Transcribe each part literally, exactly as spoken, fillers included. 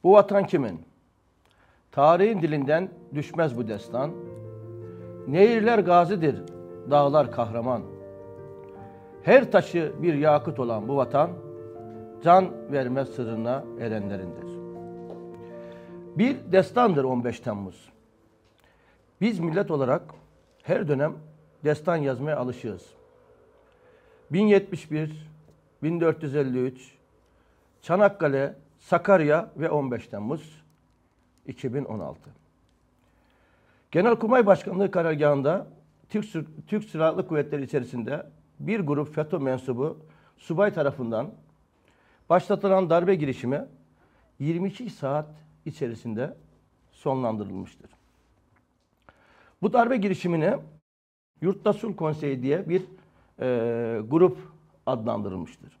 Bu vatan kimin? Tarihin dilinden düşmez bu destan. Nehirler gazidir, dağlar kahraman. Her taşı bir yakut olan bu vatan, can vermez sırrına erenlerindir. Bir destandır on beş Temmuz. Biz millet olarak her dönem destan yazmaya alışığız. bin yetmiş bir, bin dört yüz elli üç, Çanakkale, Sakarya ve on beş Temmuz iki bin on altı. Genelkurmay Başkanlığı karargahında Türk, Türk Silahlı Kuvvetleri içerisinde bir grup FETÖ mensubu subay tarafından başlatılan darbe girişimi yirmi iki saat içerisinde sonlandırılmıştır. Bu darbe girişimine Yurtta Sulh Konseyi diye bir e, grup adlandırılmıştır.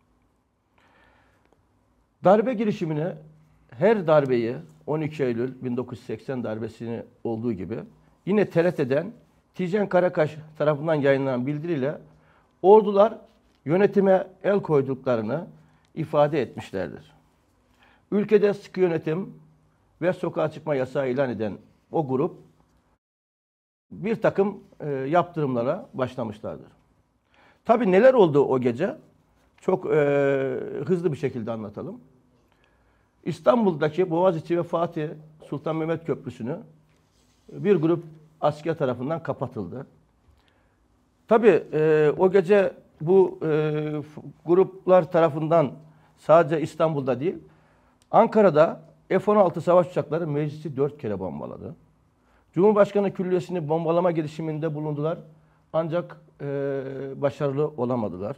Darbe girişimine her darbeyi on iki Eylül bin dokuz yüz seksen darbesini olduğu gibi yine T R T'den Tijen Karakaş tarafından yayınlanan bildiriyle ordular yönetime el koyduklarını ifade etmişlerdir. Ülkede sıkı yönetim ve sokağa çıkma yasağı ilan eden o grup bir takım e, yaptırımlara başlamışlardır. Tabii neler oldu o gece? Çok e, hızlı bir şekilde anlatalım. İstanbul'daki Boğaziçi ve Fatih Sultan Mehmet Köprüsü'nü bir grup asker tarafından kapatıldı. Tabii e, o gece bu e, gruplar tarafından sadece İstanbul'da değil, Ankara'da F on altı savaş uçakları meclisi dört kere bombaladı. Cumhurbaşkanı Külliyesi'ni bombalama girişiminde bulundular. Ancak e, başarılı olamadılar.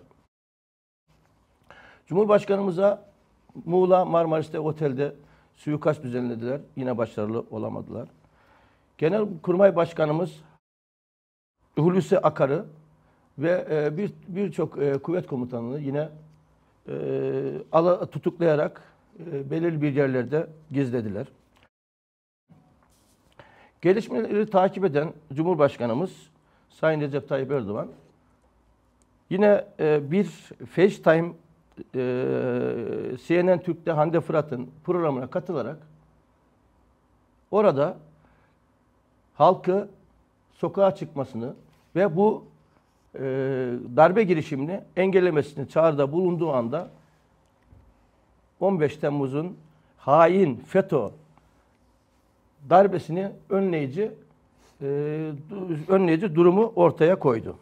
Cumhurbaşkanımıza Muğla Marmaris'te otelde suikast düzenlediler. Yine başarılı olamadılar. Genelkurmay Başkanımız Hulusi Akar'ı ve e, bir birçok e, kuvvet komutanını yine e, ala, tutuklayarak e, belirli bir yerlerde gizlediler. Gelişmeleri takip eden Cumhurbaşkanımız Sayın Recep Tayyip Erdoğan yine e, bir FaceTime e, C N N Türk'te Hande Fırat'ın programına katılarak orada halkı sokağa çıkmasını ve bu e, darbe girişimini engellemesini çağrıda bulunduğu anda on beş Temmuz'un hain FETÖ darbesini önleyici e, önleyici durumu ortaya koydu.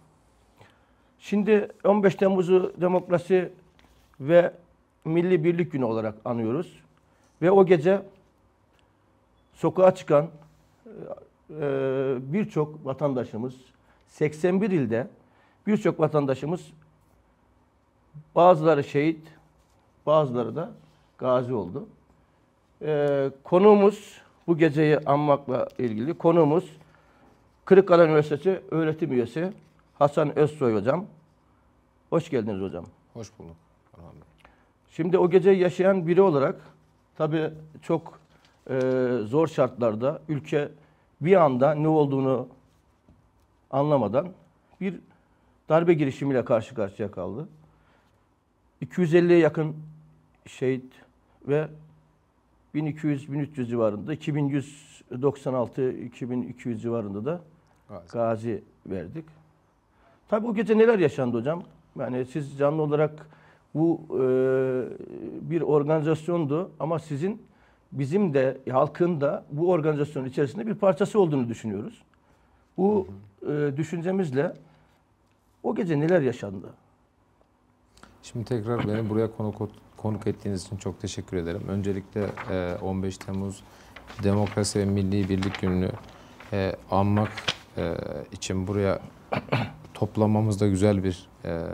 Şimdi on beş Temmuz'u demokrasi ve milli birlik günü olarak anıyoruz. Ve o gece sokağa çıkan e, birçok vatandaşımız, seksen bir ilde birçok vatandaşımız, bazıları şehit, bazıları da gazi oldu. E, konuğumuz, bu geceyi anmakla ilgili konuğumuz Kırıkkale Üniversitesi öğretim üyesi Hasan Özsoy hocam. Hoş geldiniz hocam. Hoş bulduk. Şimdi o geceyi yaşayan biri olarak tabii çok e, zor şartlarda ülke bir anda ne olduğunu anlamadan bir darbe girişimiyle karşı karşıya kaldı. iki yüz elliye yakın şehit ve bin iki yüz bin üç yüz civarında, iki bin yüz doksan altı iki bin iki yüz civarında da gazi. gazi verdik. Tabii o gece neler yaşandı hocam? Yani siz canlı olarak bu e, bir organizasyondu ama sizin, bizim de, halkın da bu organizasyonun içerisinde bir parçası olduğunu düşünüyoruz. Bu hı hı. E, düşüncemizle o gece neler yaşandı? Şimdi tekrar beni buraya konuk, konuk ettiğiniz için çok teşekkür ederim. Öncelikle e, on beş Temmuz Demokrasi ve Milli Birlik Günü'nü e, anmak e, için buraya toplamamız da güzel bir e, e,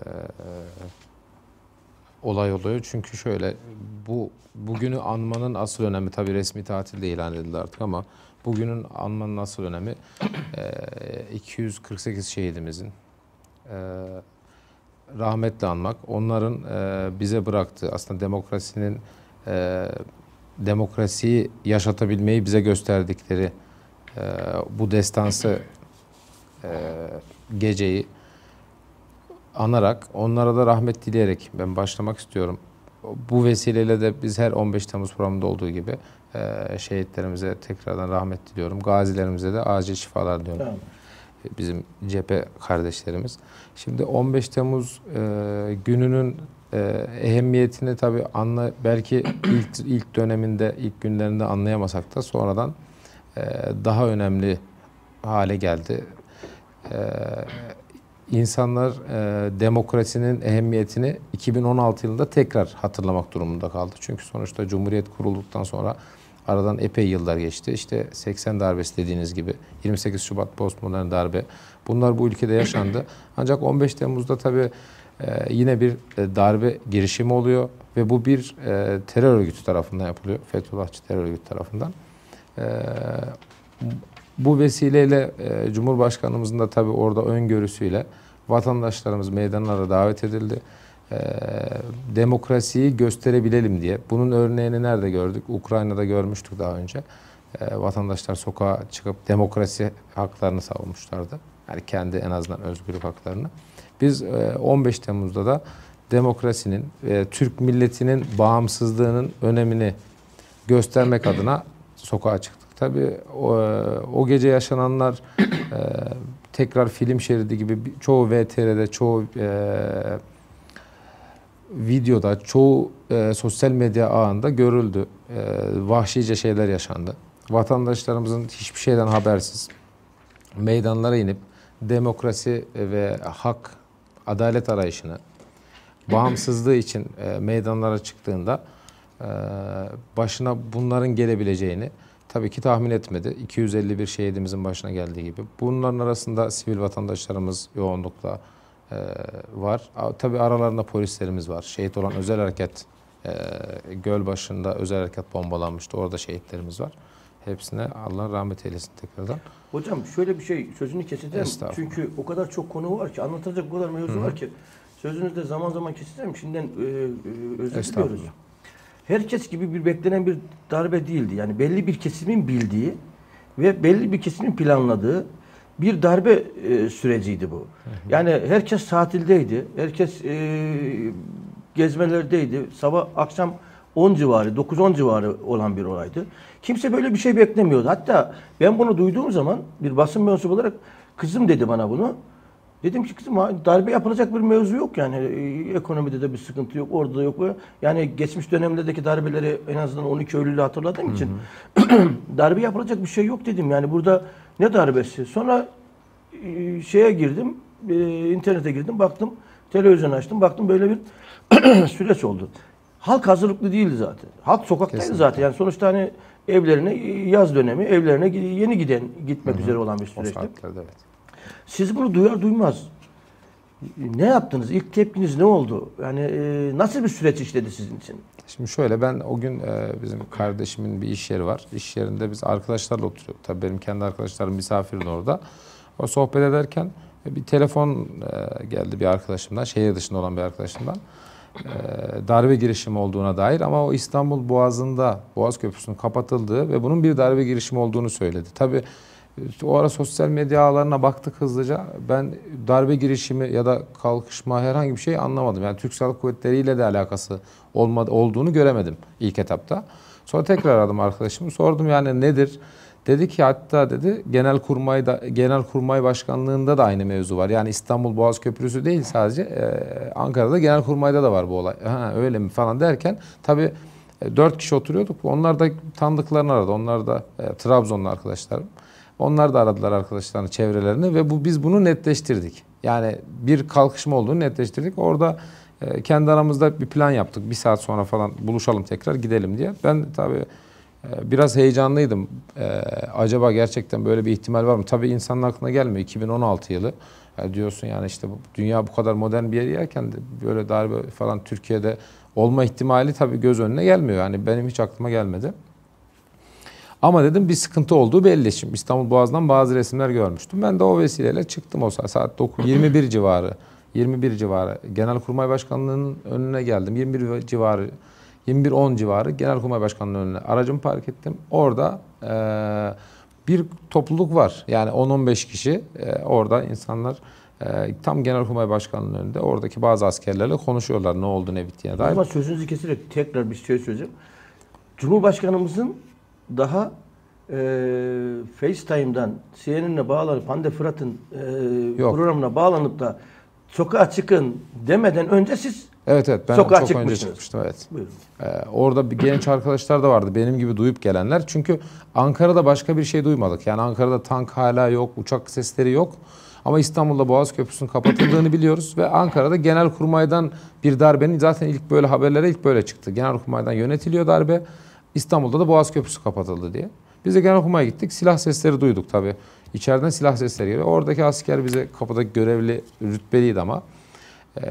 olay oluyor. Çünkü şöyle, bu bugünü anmanın asıl önemi, tabii resmi tatil de ilan edildi artık ama bugünün anmanın asıl önemi e, iki yüz kırk sekiz şehidimizin e, rahmetle anmak. Onların e, bize bıraktığı, aslında demokrasinin e, demokrasiyi yaşatabilmeyi bize gösterdikleri e, bu destansı e, geceyi anarak, onlara da rahmet dileyerek ben başlamak istiyorum. bu vesileyle de biz her on beş Temmuz programında olduğu gibi e, şehitlerimize tekrardan rahmet diliyorum. Gazilerimize de acil şifalar diliyorum. Tamam. Bizim cephe kardeşlerimiz. Şimdi on beş Temmuz e, gününün e, ehemmiyetini tabii anla, belki ilk ilk döneminde, ilk günlerinde anlayamasak da sonradan e, daha önemli hale geldi. E, insanlar e, demokrasinin ehemmiyetini iki bin on altı yılında tekrar hatırlamak durumunda kaldı. Çünkü sonuçta Cumhuriyet kurulduktan sonra aradan epey yıllar geçti. İşte seksen darbesi dediğiniz gibi, yirmi sekiz Şubat postmodern darbe. Bunlar bu ülkede yaşandı. Ancak on beş Temmuz'da tabii e, yine bir e, darbe girişimi oluyor ve bu bir e, terör örgütü tarafından yapılıyor. Fethullahçı terör örgütü tarafından. E, bu vesileyle e, Cumhurbaşkanımızın da tabii orada öngörüsüyle vatandaşlarımız meydanlara davet edildi. E, demokrasiyi gösterebilelim diye. Bunun örneğini nerede gördük? Ukrayna'da görmüştük daha önce. E, vatandaşlar sokağa çıkıp demokrasi haklarını savunmuşlardı. Yani kendi en azından özgürlük haklarını. Biz e, on beş Temmuz'da da demokrasinin, e, Türk milletinin bağımsızlığının önemini göstermek adına sokağa çıktık. Tabii o, o gece yaşananlar e, tekrar film şeridi gibi çoğu V T R'de, çoğu e, videoda, çoğu e, sosyal medya ağında görüldü. E, vahşice şeyler yaşandı. Vatandaşlarımızın hiçbir şeyden habersiz meydanlara inip demokrasi ve hak, adalet arayışını, bağımsızlığı için e, meydanlara çıktığında e, başına bunların gelebileceğini tabii ki tahmin etmedi. iki yüz elli bir şehidimizin başına geldiği gibi. Bunların arasında sivil vatandaşlarımız yoğunlukla e, var. Tabii aralarında polislerimiz var. Şehit olan özel harekat, e, Gölbaşı'nda özel harekat bombalanmıştı. Orada şehitlerimiz var. Hepsine Allah rahmet eylesin tekrardan. Hocam şöyle bir şey, sözünü keseceğim. Çünkü o kadar çok konu var ki, anlatacak o kadar mevzu Hı-hı. var ki. Sözünüzde zaman zaman keseceğim. Şimdiden e, e, özür diliyoruz. Herkes gibi bir beklenen bir darbe değildi. Yani belli bir kesimin bildiği ve belli bir kesimin planladığı bir darbe e, süreciydi bu. Hı hı. Yani herkes tatildeydi. Herkes e, gezmelerdeydi. Sabah akşam on civarı, dokuz on civarı olan bir olaydı. Kimse böyle bir şey beklemiyordu. Hatta ben bunu duyduğum zaman bir basın mensubu olarak kızım dedi bana bunu. Dedim ki kızım darbe yapılacak bir mevzu yok yani. E, ekonomide de bir sıkıntı yok, orada da yok. Yani geçmiş dönemlerdeki darbeleri en azından on iki Eylül'ü hatırladığım için darbe yapılacak bir şey yok dedim. Yani burada ne darbesi? Sonra e, şeye girdim, e, internete girdim, baktım, televizyon açtım, baktım böyle bir süreç oldu. Halk hazırlıklı değildi zaten. Halk sokaktaydı Kesinlikle. zaten. Yani sonuçta hani evlerine yaz dönemi, evlerine yeni giden gitmek Hı-hı. üzere olan bir süreçti. Evet. Siz bunu duyar duymaz ne yaptınız? İlk tepkiniz ne oldu? Yani e, nasıl bir süreç işledi sizin için? Şimdi şöyle, ben o gün e, bizim kardeşimin bir iş yeri var. İş yerinde biz arkadaşlarla oturuyorduk. Tabii benim kendi arkadaşlarım misafirin orada. O sohbet ederken bir telefon e, geldi bir arkadaşımdan, şehir dışında olan bir arkadaşımdan. E, darbe girişimi olduğuna dair, ama o İstanbul Boğazı'nda Boğaz Köprüsü'nün kapatıldığı ve bunun bir darbe girişimi olduğunu söyledi. Tabii o ara sosyal medya ağlarına baktık hızlıca. Ben darbe girişimi ya da kalkışma herhangi bir şey anlamadım. Yani Türk Silahlı Kuvvetleri ile de alakası olmadı, olduğunu göremedim ilk etapta. Sonra tekrar aradım arkadaşımı. Sordum yani nedir? Dedi ki hatta dedi Genelkurmay'da, Genelkurmay Başkanlığı'nda da aynı mevzu var. Yani İstanbul Boğaz Köprüsü değil sadece, e, Ankara'da Genelkurmay'da da var bu olay. Ha, öyle mi falan derken tabii e, dört kişi oturuyorduk. Onlar da tanıdıklarını aradı. Onlar da e, Trabzonlu arkadaşlarım. Onlar da aradılar arkadaşlarını, çevrelerini ve bu biz bunu netleştirdik. Yani bir kalkışma olduğunu netleştirdik. Orada e, kendi aramızda bir plan yaptık. Bir saat sonra falan buluşalım tekrar gidelim diye. Ben tabii e, biraz heyecanlıydım. E, acaba gerçekten böyle bir ihtimal var mı? Tabii insanın aklına gelmiyor. iki bin on altı yılı. Yani diyorsun yani işte bu, dünya bu kadar modern bir yer yerken de böyle darbe falan Türkiye'de olma ihtimali tabii göz önüne gelmiyor. Yani benim hiç aklıma gelmedi. Ama dedim bir sıkıntı olduğu belli. Şimdi İstanbul Boğazı'ndan bazı resimler görmüştüm. Ben de o vesileyle çıktım o saat, saat dokuz, yirmi bir civarı. yirmi bir civarı Genelkurmay Başkanlığı'nın önüne geldim. yirmi bir civarı, yirmi bir on civarı Genelkurmay Başkanlığı'nın önüne aracımı park ettim. Orada e, bir topluluk var. Yani on on beş kişi e, orada insanlar e, tam Genelkurmay Başkanlığı'nın önünde oradaki bazı askerlerle konuşuyorlar ne oldu ne bittiğine dair. Ama sözünüzü keserek tekrar bir şey söyleyeceğim. Cumhurbaşkanımızın daha e, FaceTime'dan C N N'e bağlanıp Hande Fırat'ın e, Yok. programına bağlanıp da sokağa çıkın demeden önce siz Evet evet ben sokağa çok önce çıkmışsınız. çıkmıştım evet. Buyurun. Ee, orada bir genç arkadaşlar da vardı benim gibi duyup gelenler. Çünkü Ankara'da başka bir şey duymadık. Yani Ankara'da tank hala yok, uçak sesleri yok. Ama İstanbul'da Boğaz Köprüsü'nün kapatıldığını biliyoruz ve Ankara'da Genelkurmay'dan bir darbenin zaten ilk böyle haberlere ilk böyle çıktı. Genelkurmay'dan yönetiliyor darbe. İstanbul'da da Boğaz Köprüsü kapatıldı diye. Biz de Genelkurmay'a gittik. Silah sesleri duyduk tabii. İçeriden silah sesleri geliyor. Oradaki asker bize kapıdaki görevli rütbeliydi ama ee,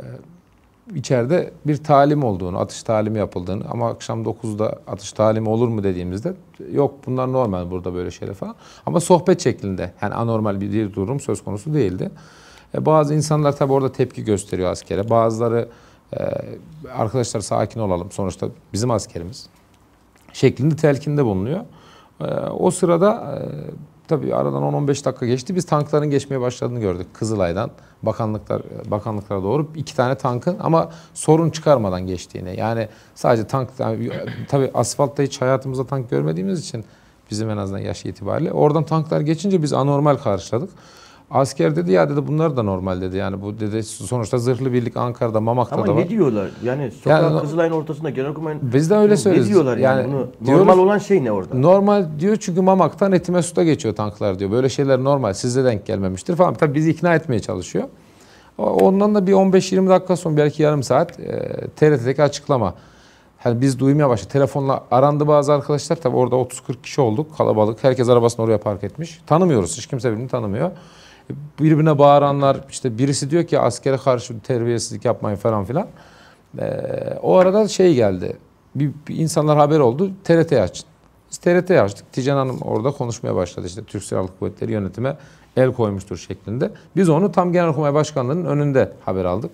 içeride bir talim olduğunu, atış talimi yapıldığını ama akşam dokuzda atış talimi olur mu dediğimizde yok bunlar normal burada böyle şeyler falan. Ama sohbet şeklinde yani anormal bir, bir durum söz konusu değildi. E, bazı insanlar tabii orada tepki gösteriyor askere. Bazıları e, arkadaşlar sakin olalım sonuçta bizim askerimiz şeklinde telkinde bulunuyor. E, o sırada e, tabii aradan on on beş dakika geçti. Biz tankların geçmeye başladığını gördük Kızılay'dan bakanlıklar bakanlıklara doğru iki tane tankın ama sorun çıkarmadan geçtiğini. Yani sadece tank yani, tabii asfaltta hiç hayatımızda tank görmediğimiz için bizim en azından yaş itibariyle oradan tanklar geçince biz anormal karşıladık. Asker dedi ya dedi bunlar da normal dedi. Yani bu dedi sonuçta zırhlı birlik Ankara'da Mamak'ta Ama da var. ne diyorlar? Yani sokağa Yani- Kızılay'ın ortasında Genelkurmay'ın Biz de öyle ne söylüyoruz. diyorlar yani, bunu? diyoruz- Normal olan şey ne orada? Normal diyor çünkü Mamak'tan Etimesgut'a geçiyor tanklar diyor. Böyle şeyler normal. Size denk gelmemiştir falan. Tabii bizi ikna etmeye çalışıyor. O- Ondan da bir on beş yirmi dakika sonra belki yarım saat e, T R T'deki açıklama. Hani biz duymaya başladık. Telefonla arandı bazı arkadaşlar. Tabii orada otuz kırk kişi olduk. Kalabalık. Herkes arabasını oraya park etmiş. Tanımıyoruz. Hiç kimse birbirini tanımıyor. Birbirine bağıranlar işte birisi diyor ki askere karşı terbiyesizlik yapmayın falan filan. Ee, o arada şey geldi. Bir, bir insanlar haber oldu. T R T'yi açın. Biz T R T'yi açtık. Tijan Hanım orada konuşmaya başladı. İşte Türk Silahlı Kuvvetleri yönetime el koymuştur şeklinde. Biz onu tam Genelkurmay Başkanlığı'nın önünde haber aldık.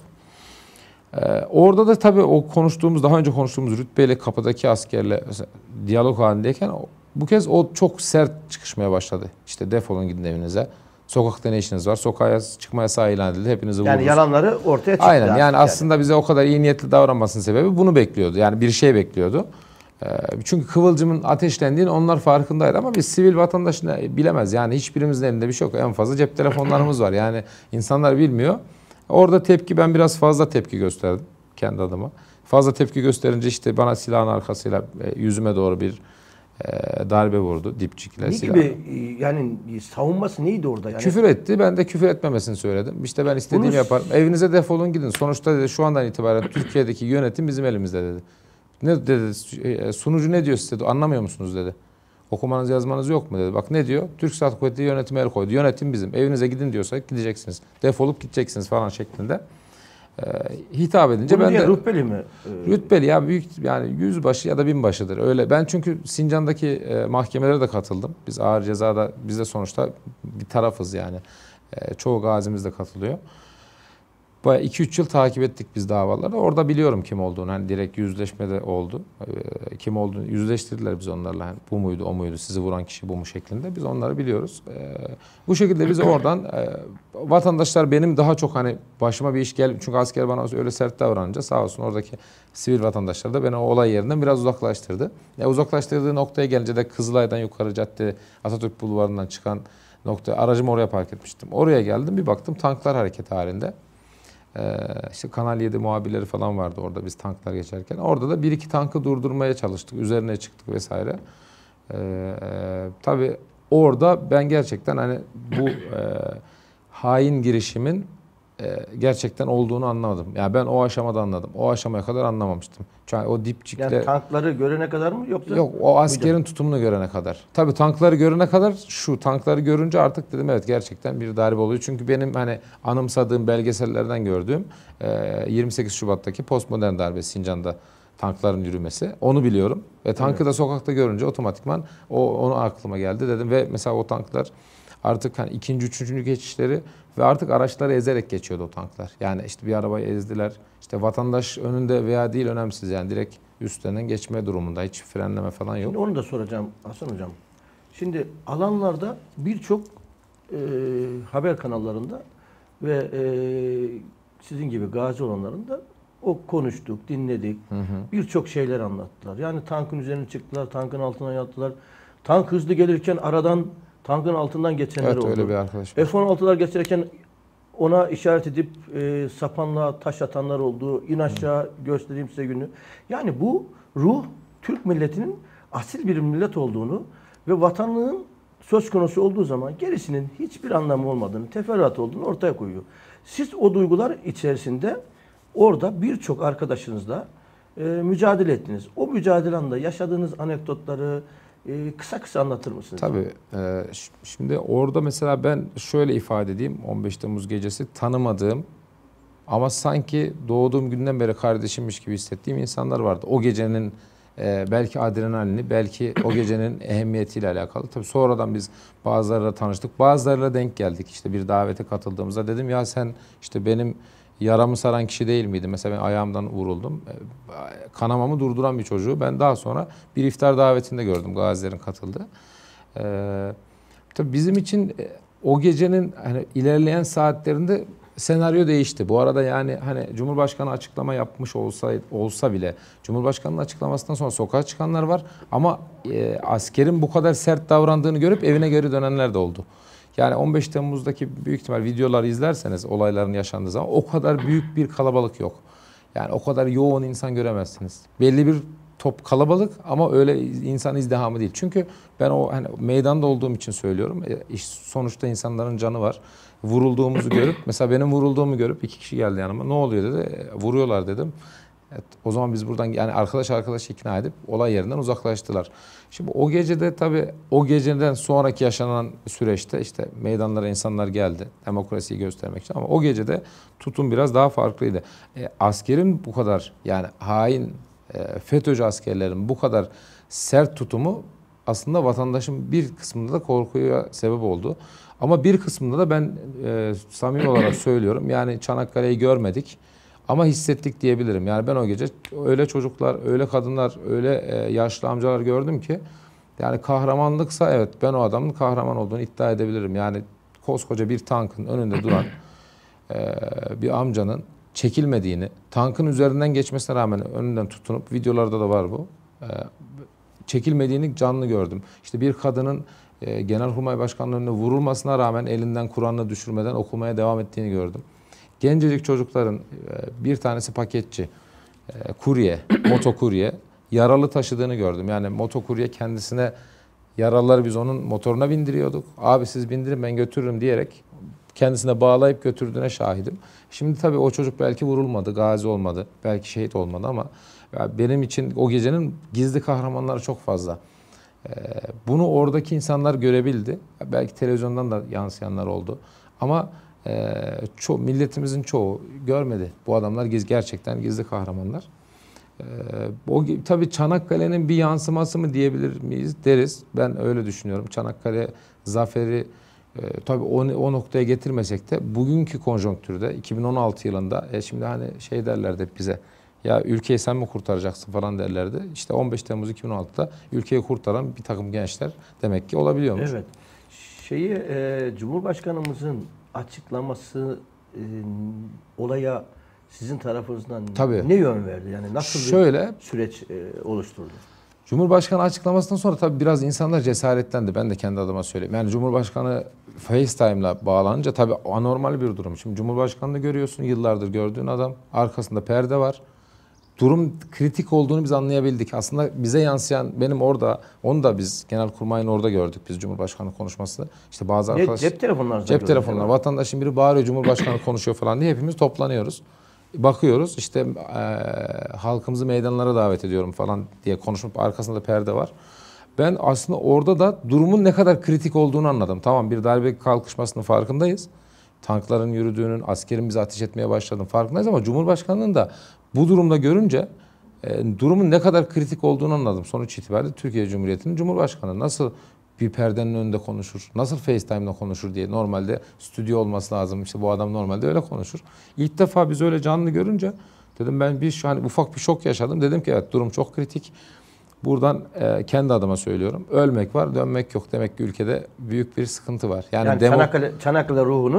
Ee, orada da tabii o konuştuğumuz, daha önce konuştuğumuz rütbeyle kapıdaki askerle diyalog halindeyken bu kez o çok sert çıkışmaya başladı. İşte defolun gidin evinize. Sokakta ne işiniz var? Sokağa çıkma yasağı ilan edildi. Hepinizi vururuz. Yani yalanları ortaya çıktı. Aynen yani, yani aslında bize o kadar iyi niyetli davranmasının sebebi bunu bekliyordu. Yani bir şey bekliyordu. Ee, çünkü kıvılcımın ateşlendiğini onlar farkındaydı ama biz sivil vatandaş ne, bilemez. Yani hiçbirimizin elinde bir şey yok. En fazla cep telefonlarımız var. Yani insanlar bilmiyor. Orada tepki ben biraz fazla tepki gösterdim kendi adıma. Fazla tepki gösterince işte bana silahın arkasıyla e, yüzüme doğru bir e, darbe vurdu dipçikle Ne silahla. gibi e, yani savunması neydi orada? Yani Küfür etti. Ben de küfür etmemesini söyledim. İşte ben istediğimi Bunu- yaparım. Evinize defolun gidin. Sonuçta dedi şu andan itibaren Türkiye'deki yönetim bizim elimizde dedi. Ne dedi? e, Sunucu ne diyor size? Anlamıyor musunuz dedi. Okumanız yazmanız yok mu dedi. Bak ne diyor? Türk Silahlı Kuvvetleri yönetime el koydu. Yönetim bizim. Evinize gidin diyorsak gideceksiniz. Defolup gideceksiniz falan şeklinde. E, hitap edince bunu ben diye de rütbeli mi? E, rütbeli ya büyük yani yüzbaşı ya da binbaşıdır. Öyle. Ben çünkü Sincan'daki e, mahkemelere de katıldım. Biz ağır cezada biz de sonuçta bir tarafız yani. E, çoğu gazimiz de katılıyor. Bayağı iki üç yıl takip ettik biz davaları. Orada biliyorum kim olduğunu. Hani direkt yüzleşme de oldu. E, kim olduğunu yüzleştirdiler biz onlarla. Hani bu muydu, o muydu, sizi vuran kişi bu mu şeklinde. Biz onları biliyoruz. E, bu şekilde biz oradan e, vatandaşlar benim daha çok hani başıma bir iş gel çünkü asker bana öyle sert davranınca sağ olsun oradaki sivil vatandaşlar da beni o olay yerinden biraz uzaklaştırdı. E, uzaklaştırdığı noktaya gelince de Kızılay'dan yukarı cadde Atatürk Bulvarı'ndan çıkan nokta aracımı oraya park etmiştim. Oraya geldim bir baktım tanklar hareket halinde. Ee, işte Kanal yedi muhabirleri falan vardı orada biz tanklar geçerken. Orada da bir iki tankı durdurmaya çalıştık. Üzerine çıktık vesaire. Ee, tabii orada ben gerçekten hani bu e, hain girişimin e, gerçekten olduğunu anlamadım. Yani ben o aşamada anladım. O aşamaya kadar anlamamıştım. Çünkü o dipçikle... yani tankları görene kadar mı yoksa? Yok o askerin tutumunu görene kadar. Tabii tankları görene kadar şu tankları görünce artık dedim evet gerçekten bir darbe oluyor. Çünkü benim hani anımsadığım belgesellerden gördüğüm yirmi sekiz Şubat'taki postmodern darbe Sincan'da tankların yürümesi. Onu biliyorum. Ve tankı Evet. da sokakta görünce otomatikman o onu aklıma geldi dedim ve mesela o tanklar artık hani ikinci, üçüncü geçişleri ve artık araçları ezerek geçiyordu o tanklar. Yani işte bir arabayı ezdiler. İşte vatandaş önünde veya değil önemsiz yani direkt üstlerinden geçme durumunda. Hiç frenleme falan yok. Şimdi onu da soracağım Hasan Hocam. Şimdi alanlarda birçok e, haber kanallarında ve e, sizin gibi gazi olanların da o konuştuk, dinledik. Hı hı. Birçok şeyler anlattılar. Yani tankın üzerine çıktılar, tankın altına yattılar. Tank hızlı gelirken aradan tankın altından geçenler Evet oldu. öyle bir arkadaş var. F on altılar geçerken ona işaret edip e, sapanla taş atanlar oldu. İn aşağı göstereyim size günü. Yani bu ruh Türk milletinin asil bir millet olduğunu ve vatanlığın söz konusu olduğu zaman gerisinin hiçbir anlamı olmadığını, teferruat olduğunu ortaya koyuyor. Siz o duygular içerisinde orada birçok arkadaşınızla e, mücadele ettiniz. O mücadele anında yaşadığınız anekdotları e, kısa kısa anlatır mısınız? Tabii. E, ş- şimdi orada mesela ben şöyle ifade edeyim. on beş Temmuz gecesi tanımadığım ama sanki doğduğum günden beri kardeşimmiş gibi hissettiğim insanlar vardı. O gecenin e, belki adrenalini, belki o gecenin ehemmiyetiyle alakalı. Tabii sonradan biz bazılarıyla tanıştık. Bazılarıyla denk geldik. İşte bir davete katıldığımızda dedim ya sen işte benim yaramı saran kişi değil miydi? Mesela ben ayağımdan vuruldum. E, Kanamamı durduran bir çocuğu ben daha sonra bir iftar davetinde gördüm gazilerin katıldığı. E, tabii bizim için e, o gecenin hani ilerleyen saatlerinde senaryo değişti. Bu arada yani hani Cumhurbaşkanı açıklama yapmış olsa olsa bile Cumhurbaşkanı'nın açıklamasından sonra sokağa çıkanlar var ama e, askerin bu kadar sert davrandığını görüp evine geri dönenler de oldu. Yani on beş Temmuz'daki büyük ihtimal videoları izlerseniz olayların yaşandığı zaman o kadar büyük bir kalabalık yok. Yani o kadar yoğun insan göremezsiniz. Belli bir top kalabalık ama öyle insan izdihamı değil. Çünkü ben o hani meydanda olduğum için söylüyorum. E, iş, sonuçta insanların canı var. Vurulduğumuzu görüp mesela benim vurulduğumu görüp iki kişi geldi yanıma. Ne oluyor dedi. E, vuruyorlar dedim. Evet, o zaman biz buradan yani arkadaş arkadaş ikna edip olay yerinden uzaklaştılar. Şimdi o gecede tabii o geceden sonraki yaşanan süreçte işte meydanlara insanlar geldi demokrasiyi göstermek için ama o gecede tutum biraz daha farklıydı. E, askerin bu kadar yani hain e, FETÖ'cü askerlerin bu kadar sert tutumu aslında vatandaşın bir kısmında da korkuya sebep oldu. Ama bir kısmında da ben e, samimi olarak söylüyorum yani Çanakkale'yi görmedik. Ama hissettik diyebilirim. Yani ben o gece öyle çocuklar, öyle kadınlar, öyle e, yaşlı amcalar gördüm ki yani kahramanlıksa evet ben o adamın kahraman olduğunu iddia edebilirim. Yani koskoca bir tankın önünde duran e, bir amcanın çekilmediğini, tankın üzerinden geçmesine rağmen önünden tutunup videolarda da var bu. E, çekilmediğini canlı gördüm. İşte bir kadının e, Genelkurmay Başkanlığı'nın önüne vurulmasına rağmen elinden Kur'an'ını düşürmeden okumaya devam ettiğini gördüm. Gencecik çocukların bir tanesi paketçi, kurye, motokurye, yaralı taşıdığını gördüm. Yani motokurye kendisine yaralıları biz onun motoruna bindiriyorduk. Abi siz bindirin ben götürürüm diyerek kendisine bağlayıp götürdüğüne şahidim. Şimdi tabii o çocuk belki vurulmadı, gazi olmadı, belki şehit olmadı ama benim için o gecenin gizli kahramanları çok fazla. Bunu oradaki insanlar görebildi. Belki televizyondan da yansıyanlar oldu. Ama Ee, ço milletimizin çoğu görmedi. Bu adamlar giz gerçekten gizli kahramanlar. Ee, o tabii Çanakkale'nin bir yansıması mı diyebilir miyiz deriz. Ben öyle düşünüyorum. Çanakkale zaferi e, tabii o, o noktaya getirmesek de bugünkü konjonktürde iki bin on altı yılında e, şimdi hani şey derlerdi hep bize. Ya ülkeyi sen mi kurtaracaksın falan derlerdi. İşte on beş Temmuz iki bin on altıda ülkeyi kurtaran bir takım gençler demek ki olabiliyormuş. Evet. Şeyi e, Cumhurbaşkanımızın açıklaması e, olaya sizin tarafınızdan Tabii. ne yön verdi? Yani nasıl Şöyle, bir süreç e, oluşturdu? Cumhurbaşkanı açıklamasından sonra tabii biraz insanlar cesaretlendi. Ben de kendi adıma söyleyeyim. Yani Cumhurbaşkanı FaceTime'la bağlanınca tabii anormal bir durum. Şimdi Cumhurbaşkanı'nı görüyorsun, yıllardır gördüğün adam. Arkasında perde var. Durum kritik olduğunu biz anlayabildik. Aslında bize yansıyan benim orada, onu da biz Genelkurmay'ın orada gördük biz Cumhurbaşkanı konuşmasını. İşte bazı Ne, arkadaş cep telefonlarınızda cep telefonlar, vatandaşın biri bağırıyor Cumhurbaşkanı konuşuyor falan diye hepimiz toplanıyoruz. Bakıyoruz işte e, halkımızı meydanlara davet ediyorum falan diye konuşup arkasında perde var. Ben aslında orada da durumun ne kadar kritik olduğunu anladım. Tamam bir darbe kalkışmasının farkındayız. Tankların yürüdüğünün, askerin bize ateş etmeye başladığının farkındayız ama Cumhurbaşkanı'nın da bu durumda görünce e, durumun ne kadar kritik olduğunu anladım. Sonuç itibariyle Türkiye Cumhuriyeti'nin Cumhurbaşkanı nasıl bir perdenin önünde konuşur, nasıl FaceTime'la konuşur diye normalde stüdyo olması lazım. İşte bu adam normalde öyle konuşur. İlk defa biz öyle canlı görünce dedim ben bir hani ufak bir şok yaşadım. Dedim ki evet durum çok kritik. Buradan e, kendi adıma söylüyorum. Ölmek var, dönmek yok. Demek ki ülkede büyük bir sıkıntı var. Yani, Yani demo... Çanakkale, Çanakkale ruhunu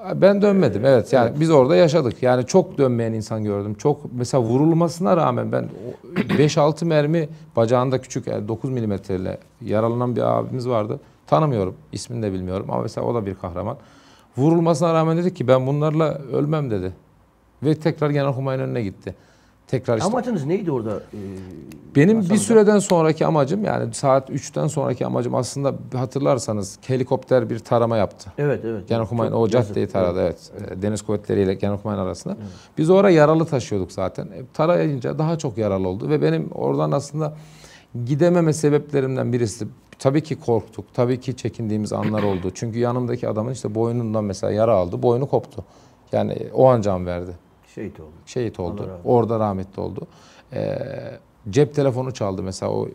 Ben dönmedim, evet. Yani evet. Biz orada yaşadık. Yani çok dönmeyen insan gördüm. Çok mesela vurulmasına rağmen ben beş altı mermi bacağında küçük yani dokuz milimetreyle yaralanan bir abimiz vardı. Tanımıyorum, ismini de bilmiyorum ama mesela o da bir kahraman. Vurulmasına rağmen dedi ki ben bunlarla ölmem dedi. Ve tekrar Genelkurmay'ın önüne gitti. Tekrar işte. Amacınız neydi orada? E, Benim Hasan bir Hocam? süreden sonraki amacım yani saat üçten sonraki amacım aslında hatırlarsanız helikopter bir tarama yaptı. Evet evet. Genelkurmay'ın Çok o caddeyi yazık. taradı, evet. evet. Deniz Kuvvetleri ile Genelkurmay'ın arasında. Evet. Biz oraya yaralı taşıyorduk zaten. E, tarayınca daha çok yaralı oldu ve benim oradan aslında gidememe sebeplerimden birisi tabii ki korktuk. Tabii ki çekindiğimiz anlar oldu. Çünkü yanımdaki adamın işte boynundan mesela yara aldı. Boynu koptu. Yani o an can verdi. Şehit oldu. Şehit oldu. Orada rahmetli oldu. Ee, cep telefonu çaldı mesela o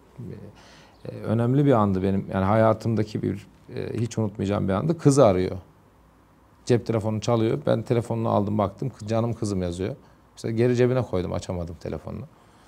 e, önemli bir andı benim. Yani hayatımdaki bir e, hiç unutmayacağım bir andı. Kızı arıyor. Cep telefonu çalıyor. Ben telefonunu aldım baktım. Canım kızım yazıyor. Mesela geri cebine koydum, açamadım telefonunu.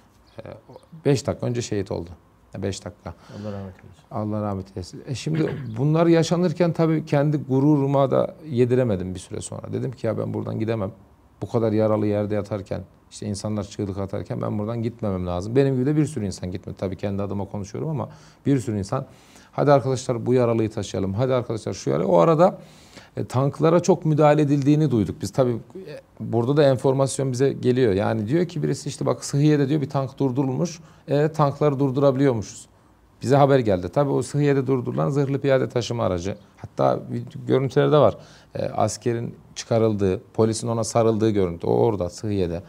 beş dakika önce şehit oldu. beş dakika. Allah rahmet eylesin. Allah rahmet eylesin. E şimdi bunlar yaşanırken tabii kendi gururuma da yediremedim bir süre sonra. Dedim ki ya ben buradan gidemem. Bu kadar yaralı yerde yatarken, işte insanlar çığlık atarken ben buradan gitmemem lazım. Benim gibi de bir sürü insan gitmedi. Tabii kendi adıma konuşuyorum ama bir sürü insan hadi arkadaşlar bu yaralıyı taşıyalım. Hadi arkadaşlar şu yaralıyı. O arada e, tanklara çok müdahale edildiğini duyduk. Biz tabii e, burada da enformasyon bize geliyor. Yani diyor ki birisi işte bak Sıhhiye'de diyor bir tank durdurulmuş. E, tankları durdurabiliyormuşuz. Bize haber geldi. Tabii o Sıhhiye'de durdurulan zırhlı piyade taşıma aracı. Hatta görüntülerde var. E, askerin çıkarıldığı, polisin ona sarıldığı görüntü. O orada Sıhhiye'de.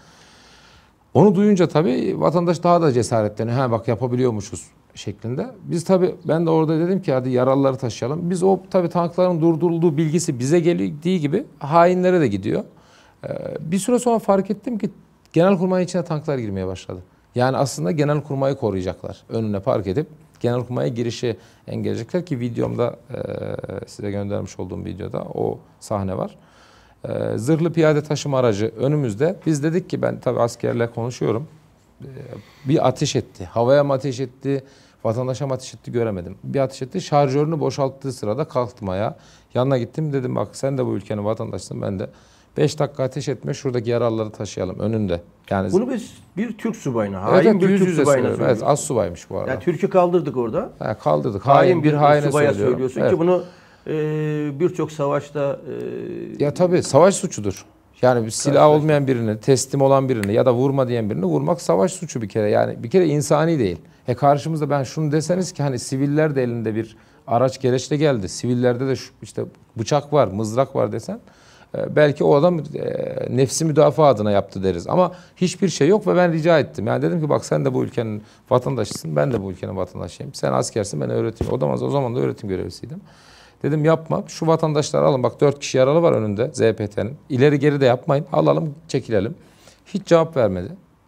Onu duyunca tabii vatandaş daha da cesaretleniyor. Ha bak yapabiliyormuşuz şeklinde. Biz tabii ben de orada dedim ki hadi yaralıları taşıyalım. Biz o tabii tankların durdurulduğu bilgisi bize geldiği gibi hainlere de gidiyor. Ee, bir süre sonra fark ettim ki Genelkurmay'ın içine tanklar girmeye başladı. Yani aslında Genelkurmay'ı koruyacaklar. Önüne park edip Genelkurmay'a girişi engelleyecekler ki videomda e, size göndermiş olduğum videoda o sahne var. E, zırhlı piyade taşıma aracı önümüzde. Biz dedik ki ben tabii askerle konuşuyorum. E, bir ateş etti. Havaya mı ateş etti, vatandaşa mı ateş etti göremedim. Bir ateş etti. Şarjörünü boşalttığı sırada kalktım ayağa. Yanına gittim dedim bak sen de bu ülkenin vatandaşısın ben de. beş dakika ateş etme şuradaki yaralıları taşıyalım önünde. Yani bunu biz bir Türk subayına, evet, hain bir yüz Türk yüze subayına söylüyorum. Evet, az subaymış bu arada. Yani Türk'ü kaldırdık orada. Ha, kaldırdık. Hain, Hain bir haine subaya söylüyorum. söylüyorsun Evet. ki bunu e, birçok savaşta e, Ya tabii savaş suçudur. Yani bir silah olmayan birini, teslim olan birini ya da vurma diyen birini vurmak savaş suçu bir kere. Yani bir kere insani değil. E karşımızda ben şunu deseniz ki hani siviller de elinde bir araç gereçle geldi. Sivillerde de şu, işte bıçak var, mızrak var desen e, belki o adam e, nefsi müdafaa adına yaptı deriz. Ama hiçbir şey yok ve ben rica ettim. Yani dedim ki bak sen de bu ülkenin vatandaşısın, ben de bu ülkenin vatandaşıyım. Sen askersin, ben öğretim. O zaman o zaman da öğretim görevlisiydim. Dedim yapma. Şu vatandaşları alın. Bak dört kişi yaralı var önünde Z P T'nin. İleri geri de yapmayın. Alalım, çekilelim. Hiç cevap vermedi.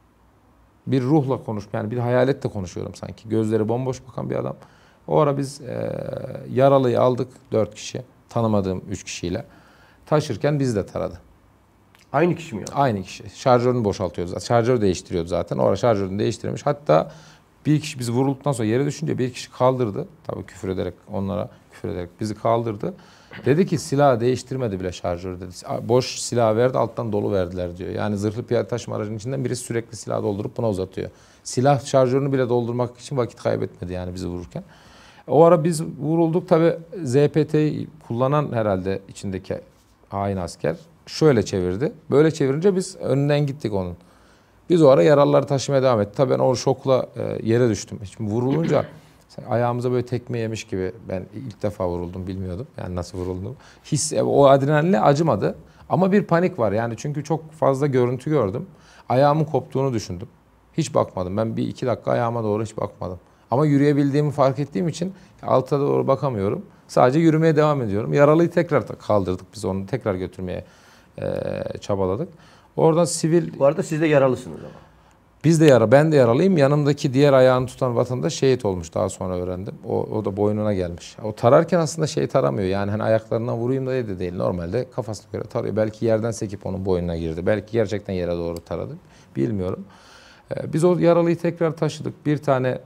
Bir ruhla konuş, yani bir hayaletle konuşuyorum sanki. Gözleri bomboş bakan bir adam. O ara biz e, yaralıyı aldık dört kişi. Tanımadığım üç kişiyle. Taşırken biz de taradı. aynı kişi mi yani? Aynı kişi. Şarjörünü boşaltıyordu zaten. Şarjörü değiştiriyordu zaten. O ara şarjörünü değiştirmiş. Hatta bir kişi biz vurulduktan sonra yere düşünce bir kişi kaldırdı. Tabii küfür ederek onlara küfür ederek bizi kaldırdı. Dedi ki silahı değiştirmedi bile şarjörü dedi. Boş silah verdi alttan dolu verdiler diyor. Yani zırhlı piyade taşıma aracının içinden birisi sürekli silah doldurup buna uzatıyor. Silah şarjörünü bile doldurmak için vakit kaybetmedi yani bizi vururken. O ara biz vurulduk tabii Z P T'yi kullanan herhalde içindeki hain asker şöyle çevirdi. Böyle çevirince biz önünden gittik onun. Biz o ara yaralıları taşımaya devam ettik. Tabii ben o şokla e, yere düştüm. Şimdi vurulunca ayağımıza böyle tekme yemiş gibi ben ilk defa vuruldum bilmiyordum. Yani nasıl vuruldum. His, o adrenalinle acımadı. Ama bir panik var yani çünkü çok fazla görüntü gördüm. Ayağımın koptuğunu düşündüm. Hiç bakmadım. Ben bir iki dakika ayağıma doğru hiç bakmadım. Ama yürüyebildiğimi fark ettiğim için alta doğru bakamıyorum. Sadece yürümeye devam ediyorum. Yaralıyı tekrar kaldırdık biz onu tekrar götürmeye e, çabaladık. Oradan sivil... Bu arada siz de yaralısınız ama. Biz de yara, ben de yaralıyım. Yanımdaki diğer ayağını tutan vatandaş şehit olmuş. Daha sonra öğrendim. O, o da boynuna gelmiş. O tararken aslında şey taramıyor. Yani hani ayaklarından vurayım da de değil. Normalde kafasına göre tarıyor. Belki yerden sekip onun boynuna girdi. Belki gerçekten yere doğru taradı. Bilmiyorum. Ee, biz o yaralıyı tekrar taşıdık. Bir tane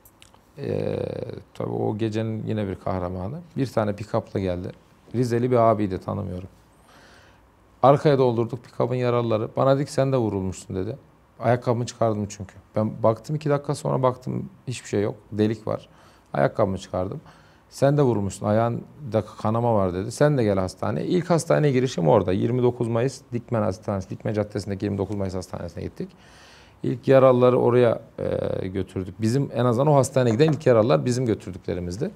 e, tabii o gecenin yine bir kahramanı. Bir tane pick-up'la geldi. Rizeli bir abiydi, tanımıyorum. Arkaya doldurduk pikabın yaralıları. Bana dedi ki sen de vurulmuşsun dedi. Ayakkabımı çıkardım çünkü. Ben baktım iki dakika sonra baktım hiçbir şey yok. Delik var. Ayakkabımı çıkardım. Sen de vurulmuşsun. Ayağında kanama var dedi. Sen de gel hastaneye. İlk hastaneye girişim orada. yirmi dokuz Mayıs Dikmen Hastanesi, Dikmen Caddesi'ndeki yirmi dokuz Mayıs Hastanesi'ne gittik. İlk yaralıları oraya e, götürdük. Bizim en azından o hastaneye giden ilk yaralılar bizim götürdüklerimizdi.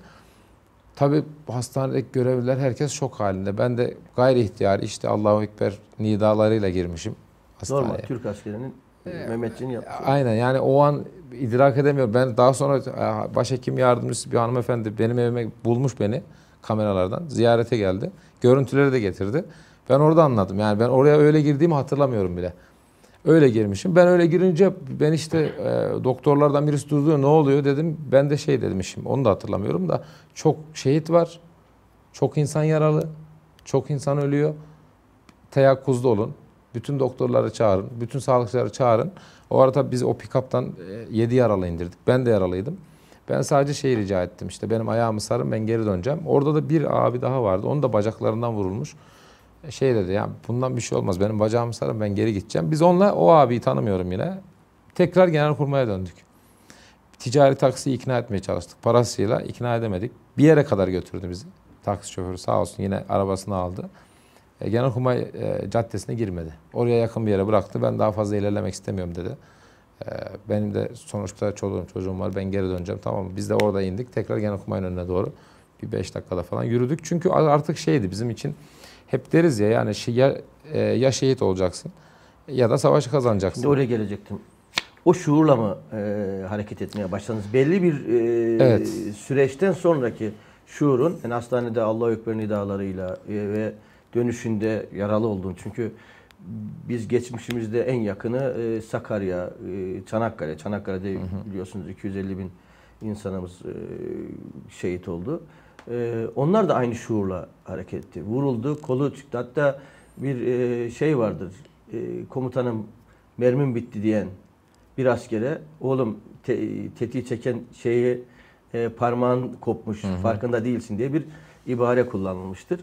Tabii hastanedeki görevliler herkes şok halinde. Ben de gayri ihtiyari işte Allahu Ekber nidalarıyla girmişim hastaneye. Normal Türk askerinin Mehmetçiğin yaptığı. Aynen yani o an idrak edemiyorum. Ben daha sonra başhekim yardımcısı bir hanımefendi benim evime bulmuş beni kameralardan. Ziyarete geldi. Görüntüleri de getirdi. Ben orada anladım. Yani ben oraya öyle girdiğimi hatırlamıyorum bile. Öyle girmişim. Ben öyle girince ben işte e, doktorlardan birisi durdu. Ne oluyor dedim. Ben de şey dedim şimdi. Onu da hatırlamıyorum da çok şehit var. Çok insan yaralı. Çok insan ölüyor. Teyakkuzda olun. Bütün doktorları çağırın. Bütün sağlıkçıları çağırın. O arada biz o pikaptan yedi yaralı indirdik. Ben de yaralıydım. Ben sadece şey rica ettim. İşte benim ayağımı sarın ben geri döneceğim. Orada da bir abi daha vardı. Onun da bacaklarından vurulmuş. Şey dedi ya bundan bir şey olmaz. Benim bacağımı sarın ben geri gideceğim. Biz onunla o abiyi tanımıyorum yine. Tekrar Genelkurmay'a döndük. Ticari taksiyi ikna etmeye çalıştık. Parasıyla ikna edemedik. Bir yere kadar götürdü bizi. Taksi şoförü sağ olsun yine arabasını aldı. E, Genelkurmay e, Caddesi'ne girmedi. Oraya yakın bir yere bıraktı. Ben daha fazla ilerlemek istemiyorum dedi. E, benim de sonuçta çoluğum çocuğum var. Ben geri döneceğim. Tamam mı? Biz de orada indik. Tekrar Genelkurmay'ın önüne doğru bir beş dakikada falan yürüdük. Çünkü artık şeydi bizim için hep deriz ya yani şey, ya, e, ya şehit olacaksın ya da savaşı kazanacaksın. Şimdi oraya gelecektim. O şuurla mı e, hareket etmeye başladınız? Belli bir e, Evet. süreçten sonraki şuurun yani hastanede Allahu Ekber nidalarıyla e, ve dönüşünde yaralı olduğunu. Çünkü biz geçmişimizde en yakını e, Sakarya, e, Çanakkale. Çanakkale'de hı hı. biliyorsunuz iki yüz elli bin insanımız e, şehit oldu. E, onlar da aynı şuurla hareket etti. Vuruldu, kolu çıktı. Hatta bir e, şey vardır. E, komutanım mermim bitti diyen bir askere oğlum te, tetiği çeken şeyi e, parmağın kopmuş, hı hı. farkında değilsin diye bir ibare kullanılmıştır.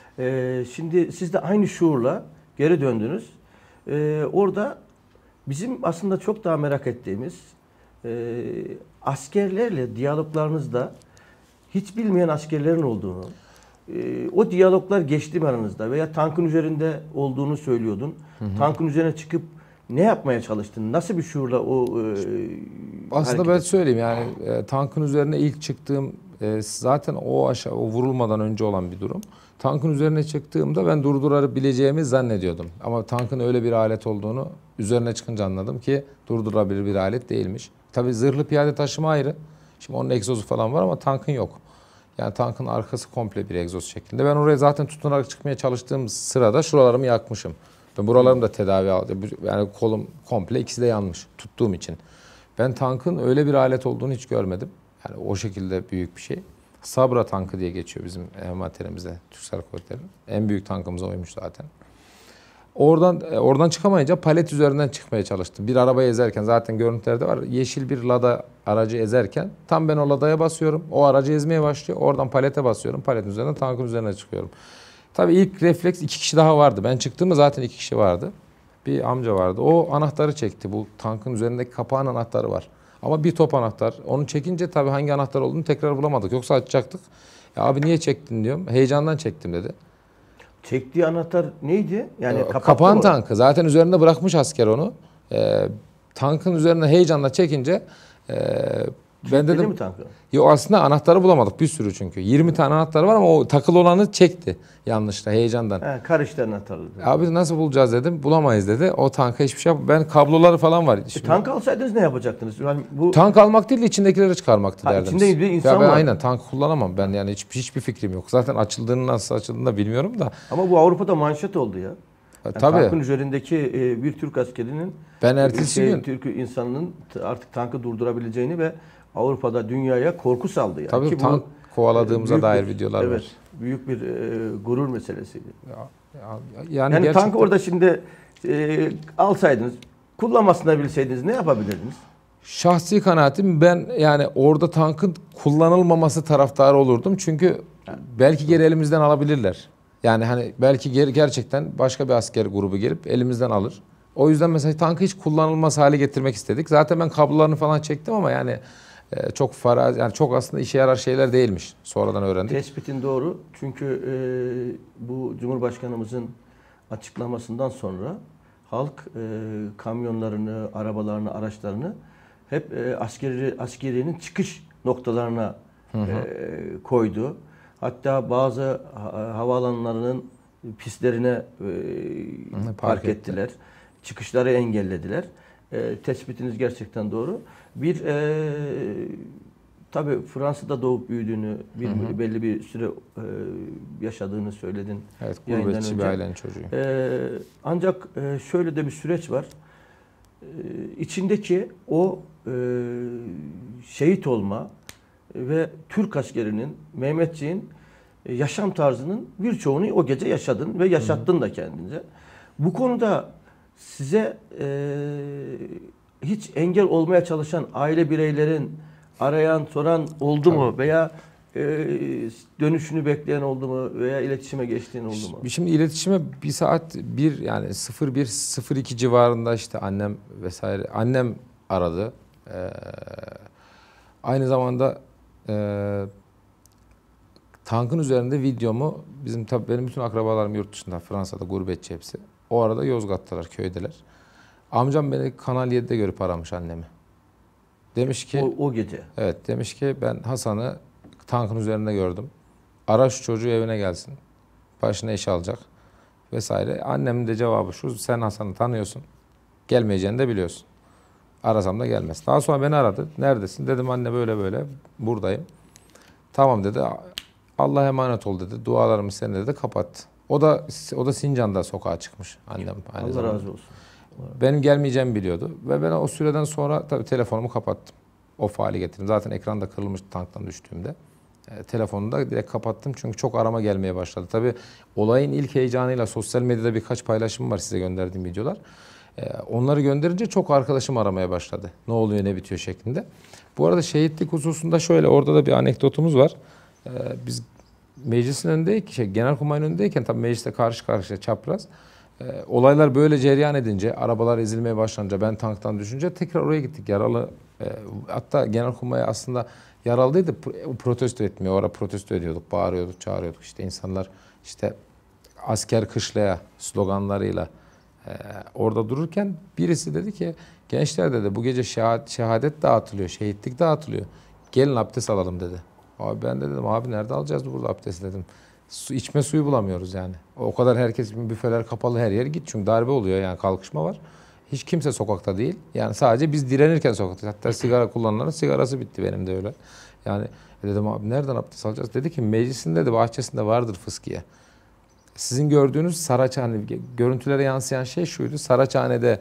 E, şimdi siz de aynı şuurla geri döndünüz. E, orada bizim aslında çok daha merak ettiğimiz e, askerlerle diyaloglarınızda hiç bilmeyen askerlerin olduğunu, e, o diyaloglar geçti mi aranızda veya tankın üzerinde olduğunu söylüyordun. Hı hı. Tankın üzerine çıkıp ne yapmaya çalıştın? Nasıl bir şuurla o e, aslında ben söyleyeyim yani e, tankın üzerine ilk çıktığım e, zaten o aşağı o vurulmadan önce olan bir durum. Tankın üzerine çıktığımda ben durdurabileceğimi zannediyordum. Ama tankın öyle bir alet olduğunu üzerine çıkınca anladım ki durdurabilir bir alet değilmiş. Tabii zırhlı piyade taşıma ayrı. Şimdi onun egzozu falan var ama tankın yok. Yani tankın arkası komple bir egzoz şeklinde. Ben oraya zaten tutunarak çıkmaya çalıştığım sırada şuralarımı yakmışım. Ben buralarım da tedavi aldı. Yani kolum komple ikisi de yanmış tuttuğum için. Ben tankın öyle bir alet olduğunu hiç görmedim. Yani o şekilde büyük bir şey. Sabra tankı diye geçiyor bizim envanterimizde Türk Silahlı Kuvvetleri'nin. En büyük tankımız oymuş zaten. Oradan oradan çıkamayınca palet üzerinden çıkmaya çalıştım. Bir arabayı ezerken zaten görüntülerde var. Yeşil bir Lada aracı ezerken tam ben o Lada'ya basıyorum. O aracı ezmeye başlıyor. Oradan palete basıyorum. Paletin üzerinden tankın üzerine çıkıyorum. Tabii ilk refleks iki kişi daha vardı. Ben çıktığımda zaten iki kişi vardı. Bir amca vardı. O anahtarı çekti. Bu tankın üzerindeki kapağın anahtarı var. Ama bir top anahtar. Onu çekince tabii hangi anahtar olduğunu tekrar bulamadık. Yoksa açacaktık. Ya abi niye çektin diyorum. Heyecandan çektim dedi. Çektiği anahtar neydi? Yani ee, kapağın tankı. Zaten üzerinde bırakmış asker onu. Ee, tankın üzerine heyecanla çekince e, ben dedim. Mi tankı? Yok aslında anahtarı bulamadık bir sürü çünkü. yirmi tane anahtarı var ama o takılı olanı çekti yanlışla heyecandan. He, karıştı anahtarı. Abi nasıl bulacağız dedim. Bulamayız dedi. O tanka hiçbir şey yap. Ben kabloları falan var. E, tank alsaydınız ne yapacaktınız? Yani bu tank almak değil de içindekileri çıkarmaktı ha, derdimiz. İçinde bir insan ya ben var. Aynen tank kullanamam ben yani hiç, hiçbir fikrim yok. Zaten açıldığını nasıl açıldığını da bilmiyorum da. Ama bu Avrupa'da manşet oldu ya. Yani tabii. Tankın üzerindeki e, bir Türk askerinin ben ertesi şey, gün Türk insanının artık tankı durdurabileceğini ve Avrupa'da dünyaya korku saldı yani. Tabii Ki tank bu, kovaladığımıza dair bir, videolar evet, var. Büyük bir e, gurur meselesiydi. Ya, ya, yani yani gerçekten... tankı orada şimdi e, alsaydınız, kullanmasını bilseydiniz ne yapabilirdiniz? Şahsi kanaatim ben yani orada tankın kullanılmaması taraftarı olurdum. Çünkü belki geri elimizden alabilirler. Yani hani belki ger gerçekten başka bir asker grubu gelip elimizden alır. O yüzden mesela tankı hiç kullanılmaz hale getirmek istedik. Zaten ben kablolarını falan çektim ama yani e, çok farazi, yani çok aslında işe yarar şeyler değilmiş. Sonradan öğrendik. Tespitin doğru. Çünkü e, bu Cumhurbaşkanımızın açıklamasından sonra halk e, kamyonlarını, arabalarını, araçlarını hep e, askeri askeriyenin çıkış noktalarına hı hı. E, koydu. Hatta bazı ha havaalanlarının pistlerine e, park, park ettiler. Etti. Çıkışları engellediler. E, tespitiniz gerçekten doğru. Bir e, tabii Fransa'da doğup büyüdüğünü, bir, hı hı. belli bir süre e, yaşadığını söyledin. Evet, gurbetçi bir ailenin çocuğu. E, ancak e, şöyle de bir süreç var. E, içindeki o e, şehit olma ve Türk askerinin, Mehmetçiğin e, yaşam tarzının birçoğunu o gece yaşadın ve yaşattın hı hı. da kendince. Bu konuda size e, hiç engel olmaya çalışan aile bireylerin arayan, soran oldu Tabii. mu? Veya e, dönüşünü bekleyen oldu mu? Veya iletişime geçtiğin oldu mu? Şimdi iletişime bir saat bir yani sıfır bir sıfır iki civarında işte annem vesaire. Annem aradı. Ee, aynı zamanda e, tankın üzerinde videomu bizim tabii benim bütün akrabalarım yurt dışında, Fransa'da gurbetçi hepsi. O arada Yozgat'talar, köydeler. Amcam beni Kanal yedide görüp aramış annemi. Demiş ki o, o gece. Evet, demiş ki ben Hasan'ı tankın üzerinde gördüm. Ara şu çocuğu evine gelsin. Başına iş alacak vesaire. Annemin de cevabı şu: sen Hasan'ı tanıyorsun. Gelmeyeceğini de biliyorsun. Arasam da gelmez. Daha sonra beni aradı. Neredesin? Dedim anne böyle böyle buradayım. Tamam dedi. Allah'a emanet ol dedi. Dualarımı seninle dedi, kapattı. O da o da Sincan'da sokağa çıkmış annem. Aynı Allah zamanda. razı olsun. Benim gelmeyeceğimi biliyordu ve ben o süreden sonra tabii telefonumu kapattım. O faali getirdim. Zaten ekranda kırılmış tanktan düştüğümde. E, telefonu da direkt kapattım çünkü çok arama gelmeye başladı. Tabii olayın ilk heyecanıyla sosyal medyada birkaç paylaşım var, size gönderdiğim videolar. E, onları gönderince çok arkadaşım aramaya başladı. Ne oluyor, ne bitiyor şeklinde. Bu arada şehitlik hususunda şöyle, orada da bir anekdotumuz var. E, biz meclisin önündeyken, şey, Genelkurmay'ın önündeyken tabii mecliste karşı karşıya çapraz. E, olaylar böyle cereyan edince, arabalar ezilmeye başlanınca, ben tanktan düşünce tekrar oraya gittik. Yaralı, e, hatta Genelkurmay'a aslında yaralıydı, protesto etmiyor. Orada protesto ediyorduk, bağırıyorduk, çağırıyorduk. İşte insanlar işte asker kışlaya sloganlarıyla e, orada dururken birisi dedi ki, gençler dedi bu gece şehadet, şehadet dağıtılıyor, şehitlik dağıtılıyor. Gelin abdest alalım dedi. Abi ben de dedim, abi nerede alacağız burada abdest dedim. Su, içme suyu bulamıyoruz yani. O kadar herkes, büfeler kapalı, her yer git. Çünkü darbe oluyor yani, kalkışma var. Hiç kimse sokakta değil. Yani sadece biz direnirken sokakta. Hatta sigara kullananların sigarası bitti, benim de öyle. Yani dedim abi nereden abdest alacağız? Dedi ki meclisinde de bahçesinde vardır fıskiye. Sizin gördüğünüz Saraçhane, görüntülere yansıyan şey şuydu. Saraçhane'de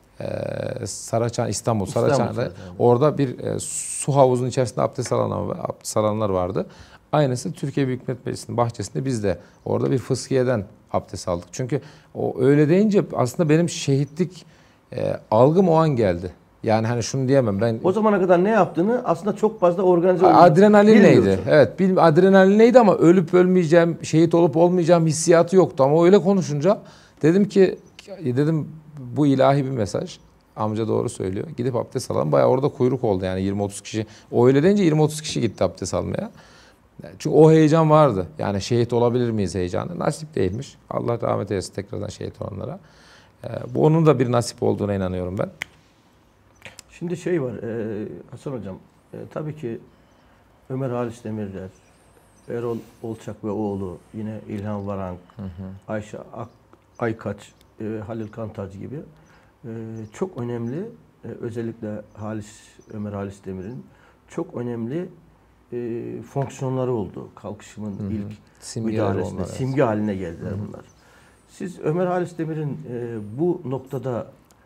e, Saraçhane, İstanbul, İstanbul Saraçhane'de zaten. Orada bir e, su havuzunun içerisinde abdest alanlar, abdest alanlar vardı. Aynısı Türkiye Büyük Millet Meclisi'nin bahçesinde biz de orada bir fıskiyeden abdest aldık. Çünkü o öyle deyince aslında benim şehitlik e, algım o an geldi. Yani hani şunu diyemem ben. O zamana kadar ne yaptığını aslında çok fazla organize olduğunu adrenalin neydi? Evet, bil, adrenalin neydi ama ölüp ölmeyeceğim, şehit olup olmayacağım hissiyatı yoktu. Ama öyle konuşunca dedim ki, dedim bu ilahi bir mesaj. Amca doğru söylüyor. Gidip abdest alalım. Bayağı orada kuyruk oldu yani, yirmi otuz kişi. O öyle deyince yirmi otuz kişi gitti abdest almaya. Çünkü o heyecan vardı. Yani şehit olabilir miyiz heyecanı. Nasip değilmiş. Allah rahmet eylesin tekrardan şehit olanlara. Ee, bu onun da bir nasip olduğuna inanıyorum ben. Şimdi şey var e, Hasan Hocam. E, tabii ki Ömer Halis Demirler, Erol Olçak ve oğlu, yine İlhan Varank, hı hı. Ayşe Ak, Aykaç, e, Halil Kantarcı gibi e, çok önemli, e, özellikle Halis, Ömer Halis Demir'in çok önemli e, fonksiyonları oldu. Kalkışımın hı hı. ilk simge müdahalesinde. Onlar, simge evet. haline geldiler hı hı. bunlar. Siz Ömer Halis Demir'in e, bu noktada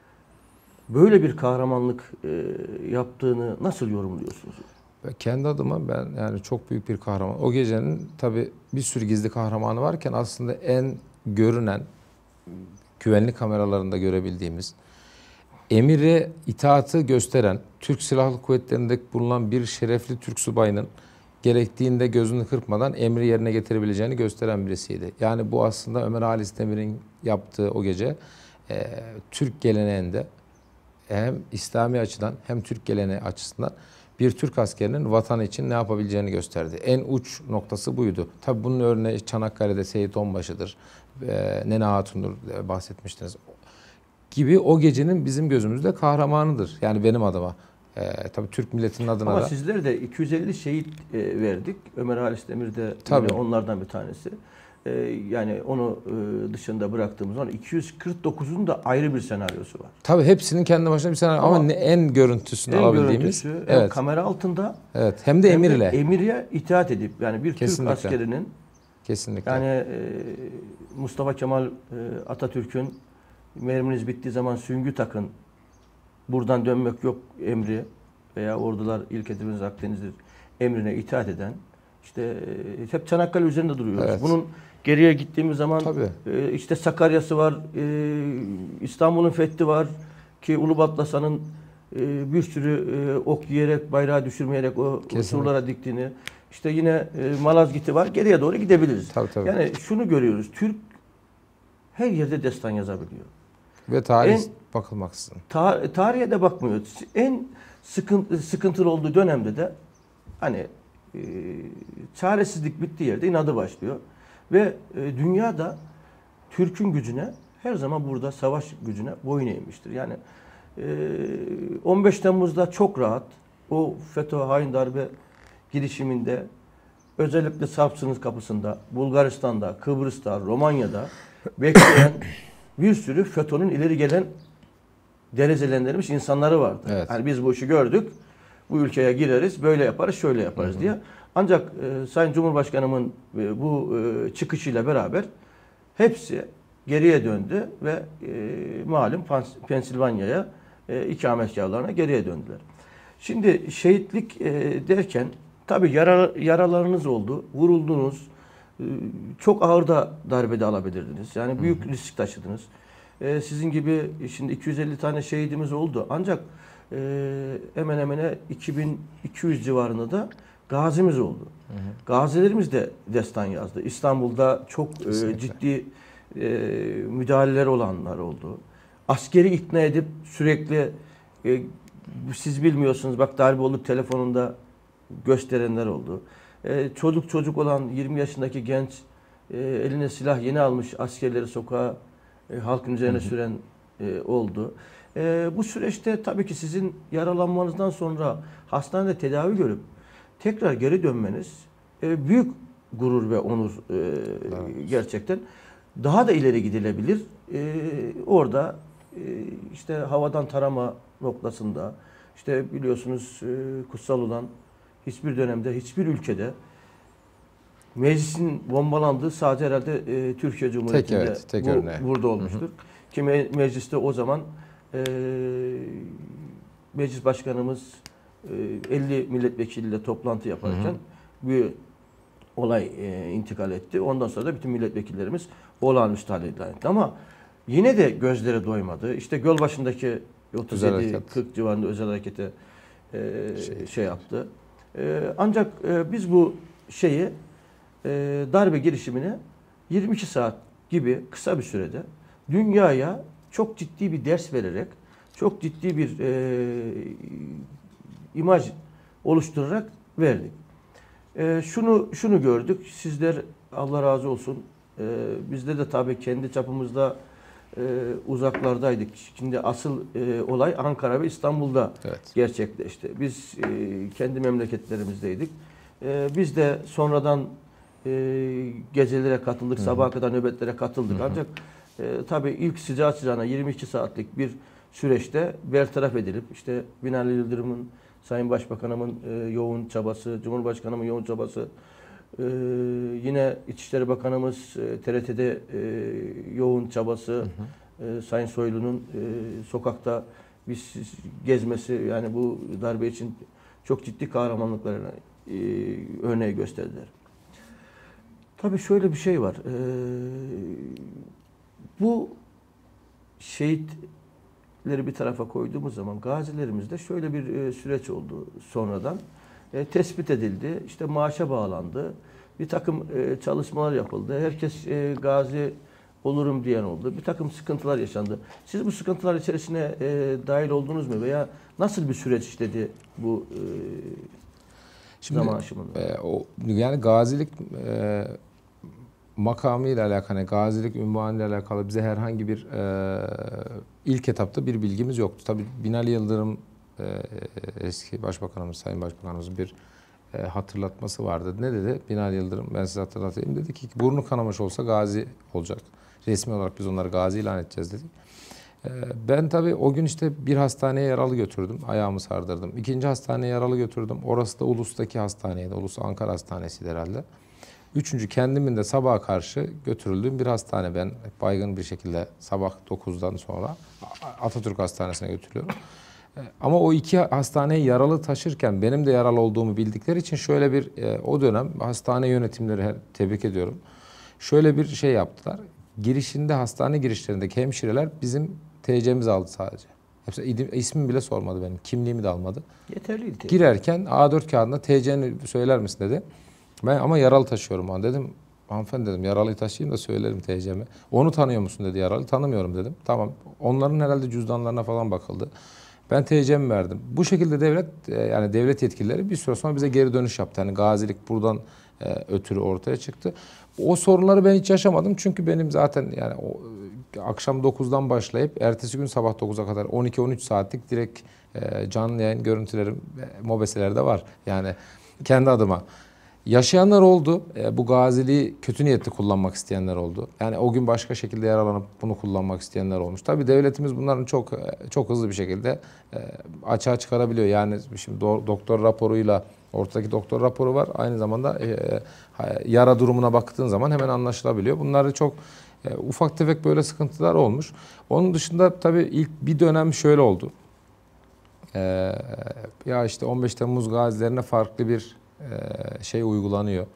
böyle bir kahramanlık e, yaptığını nasıl yorumluyorsunuz? Kendi adıma ben yani çok büyük bir kahraman. O gecenin tabii bir sürü gizli kahramanı varken aslında en görünen, güvenlik kameralarında görebildiğimiz, emire itaatı gösteren, Türk Silahlı Kuvvetleri'nde bulunan bir şerefli Türk subayının gerektiğinde gözünü kırpmadan emri yerine getirebileceğini gösteren birisiydi. Yani bu aslında Ömer Halis Demir'in yaptığı o gece e, Türk geleneğinde hem İslami açıdan hem Türk geleneği açısından bir Türk askerinin vatan için ne yapabileceğini gösterdi. En uç noktası buydu. Tabii bunun örneği Çanakkale'de Seyit Onbaşı'dır, e, Nene Hatun'dur, e, bahsetmiştiniz. Gibi o gecenin bizim gözümüzde kahramanıdır. Yani benim adıma. E, tabii Türk milletinin adına Ama da. sizler de iki yüz elli şehit e, verdik. Ömer Halis Demir de Tabii. yine onlardan bir tanesi. E, yani onu e, dışında bıraktığımız zaman iki yüz kırk dokuzun da ayrı bir senaryosu var. Tabii hepsinin kendi başına bir senaryo ama, Ama ne- en görüntüsünü En alabildiğimiz. görüntüsü hem Evet. kamera altında Evet. Hem de hem de emirle. emire itaat edip yani bir Kesinlikle. Türk askerinin Kesinlikle. yani e, Mustafa Kemal e, Atatürk'ün merminiz bittiği zaman süngü takın, buradan dönmek yok emri veya ordular ilk hedefiniz Akdeniz'dir emrine itaat eden işte e, hep Çanakkale üzerinde duruyoruz. Evet. Bunun geriye gittiğimiz zaman Tabii. e, işte Sakarya'sı var, e, İstanbul'un fethi var ki Ulubatlı'nın e, bir sürü e, ok yiyerek bayrağı düşürmeyerek o Kesinlikle. surlara diktiğini işte yine e, Malazgirt'i var. Geriye doğru gidebiliriz. Tabii, tabii. Yani şunu görüyoruz. Türk her yerde destan yazabiliyor. Ve tarih En- bakılmaksızın. Ta- tarihe de bakmıyor. En sıkıntı, sıkıntılı olduğu dönemde de hani e, çaresizlik bittiği yerde inadı başlıyor. Ve e, dünyada Türk'ün gücüne her zaman burada savaş gücüne boyun eğmiştir. Yani e, on beş Temmuz'da çok rahat o FETÖ hain darbe girişiminde özellikle Sarp sınır kapısında, Bulgaristan'da, Kıbrıs'ta, Romanya'da bekleyen bir sürü FETÖ'nün ileri gelen derecelendirilmiş insanları vardı. Evet. Yani biz bu işi gördük. Bu ülkeye gireriz, böyle yaparız, şöyle yaparız diye. Ancak e, Sayın Cumhurbaşkanımın e, bu e, çıkışıyla beraber hepsi geriye döndü ve e, malum Pens- Pensilvanya'ya e, ikametgahlarına geriye döndüler. Şimdi şehitlik e, derken tabii yara, yaralarınız oldu, vuruldunuz. E, çok ağır da darbede alabilirdiniz. Yani büyük risk taşıdınız. E, sizin gibi şimdi iki yüz elli tane şehidimiz oldu. Ancak e, hemen hemen iki bin iki yüz civarında da gazimiz oldu. Hı hı. Gazilerimiz de destan yazdı. İstanbul'da çok e, ciddi e, müdahaleler olanlar oldu. Askeri ikna edip sürekli e, siz bilmiyorsunuz bak darbe olup telefonunda gösterenler oldu. E, çocuk çocuk olan yirmi yaşındaki genç e, eline silah yeni almış askerleri sokağa e, halkın üzerine hı hı. süren e, oldu. E, bu süreçte tabii ki sizin yaralanmanızdan sonra hastanede tedavi görüp tekrar geri dönmeniz e, büyük gurur ve onur e, evet. Gerçekten. Daha da ileri gidilebilir. E, orada e, işte havadan tarama noktasında işte biliyorsunuz e, kutsal olan hiçbir dönemde hiçbir ülkede meclisin bombalandığı sadece herhalde e, Türkiye Cumhuriyeti'nde tek, evet, tek bu, burada olmuştur. Hı hı. Ki me mecliste o zaman e, meclis başkanımız e, elli milletvekiliyle toplantı yaparken hı hı. bir olay e, intikal etti. Ondan sonra da bütün milletvekillerimiz olağanüstü hal ilan etti. Ama yine de gözleri doymadı. İşte Gölbaşı'ndaki otuz yedi kırk civarında özel harekete e, şey. şey yaptı. E, ancak e, biz bu şeyi e, darbe girişimini yirmi iki saat gibi kısa bir sürede dünyaya çok ciddi bir ders vererek çok ciddi bir e, imaj oluşturarak verdik. E, şunu şunu gördük. Sizler Allah razı olsun. E, bizde de tabii kendi çapımızda e, uzaklardaydık. Şimdi asıl e, olay Ankara ve İstanbul'da evet. gerçekleşti. Biz e, kendi memleketlerimizdeydik. E, biz de sonradan e, gecelere katıldık, Hı-hı. sabaha kadar nöbetlere katıldık. Hı-hı. Ancak e, tabii ilk sıcağı sıcağına yirmi iki saatlik bir süreçte bertaraf edilip işte Binali Yıldırım'ın, Sayın Başbakanımın e, yoğun çabası, Cumhurbaşkanımın yoğun çabası, e, yine İçişleri Bakanımız e, T R T'de e, yoğun çabası, hı hı. E, Sayın Soylu'nun e, sokakta bir gezmesi, yani bu darbe için çok ciddi kahramanlıklarına e, örneği gösterdiler. Tabii şöyle bir şey var. E, bu şehitleri bir tarafa koyduğumuz zaman gazilerimizde şöyle bir e, süreç oldu sonradan. e, tespit edildi. İşte maaşa bağlandı. Bir takım e, çalışmalar yapıldı. Herkes e, gazi olurum diyen oldu. Bir takım sıkıntılar yaşandı. Siz bu sıkıntılar içerisine e, dahil oldunuz mu veya nasıl bir süreç işledi bu e, Şimdi, zaman aşımında? E, o, yani gazilik e, makamı ile alakalı, hani gazilik unvanı ile alakalı bize herhangi bir e, ilk etapta bir bilgimiz yoktu. Tabii Binali Yıldırım e, eski başbakanımız, Sayın Başbakanımızın bir e, hatırlatması vardı. Ne dedi? Binali Yıldırım, ben size hatırlatayım, dedi ki burnu kanamış olsa gazi olacak. Resmi olarak biz onları gazi ilan edeceğiz dedik. E, ben tabii o gün işte bir hastaneye yaralı götürdüm. Ayağımı sardırdım. İkinci hastaneye yaralı götürdüm. Orası da Ulus'taki hastaneydi. Ulus Ankara Hastanesi'ydi herhalde. Üçüncü kendimin de sabaha karşı götürüldüğüm bir hastane. Ben baygın bir şekilde sabah dokuzdan sonra Atatürk Hastanesi'ne götürüyorum. Ama o iki hastaneyi yaralı taşırken benim de yaralı olduğumu bildikleri için şöyle bir o dönem hastane yönetimleri, tebrik ediyorum. Şöyle bir şey yaptılar. Girişinde, hastane girişlerindeki hemşireler bizim T C'mizi aldı sadece. Hepsi ismimi bile sormadı benim. Kimliğimi de almadı. Yeterliydi. Girerken A dört kağıdına T C'ni söyler misin dedi. Ben ama yaralı taşıyorum an dedim. Hanımefendi dedim, yaralıyı taşıyayım da söylerim T C'mi. Onu tanıyor musun dedi yaralı. Tanımıyorum dedim. Tamam. Onların herhalde cüzdanlarına falan bakıldı. Ben T C'mi verdim. Bu şekilde devlet, yani devlet yetkilileri bir süre sonra bize geri dönüş yaptı. Yani gazilik buradan e, ötürü ortaya çıktı. O sorunları ben hiç yaşamadım. Çünkü benim zaten yani o, akşam dokuzdan başlayıp ertesi gün sabah dokuza kadar on iki on üç saatlik direkt e, canlı yayın görüntülerim e, mobeselerde var. Yani kendi adıma. Yaşayanlar oldu. E, bu gaziliği kötü niyetli kullanmak isteyenler oldu. Yani o gün başka şekilde yaralanıp bunu kullanmak isteyenler olmuş. Tabii devletimiz bunların çok çok hızlı bir şekilde e, açığa çıkarabiliyor. Yani şimdi do doktor raporuyla ortadaki doktor raporu var. Aynı zamanda e, yara durumuna baktığın zaman hemen anlaşılabiliyor. Bunlar da çok e, ufak tefek böyle sıkıntılar olmuş. Onun dışında tabii ilk bir dönem şöyle oldu. E, ya işte on beş Temmuz gazilerine farklı bir şey uygulanıyor.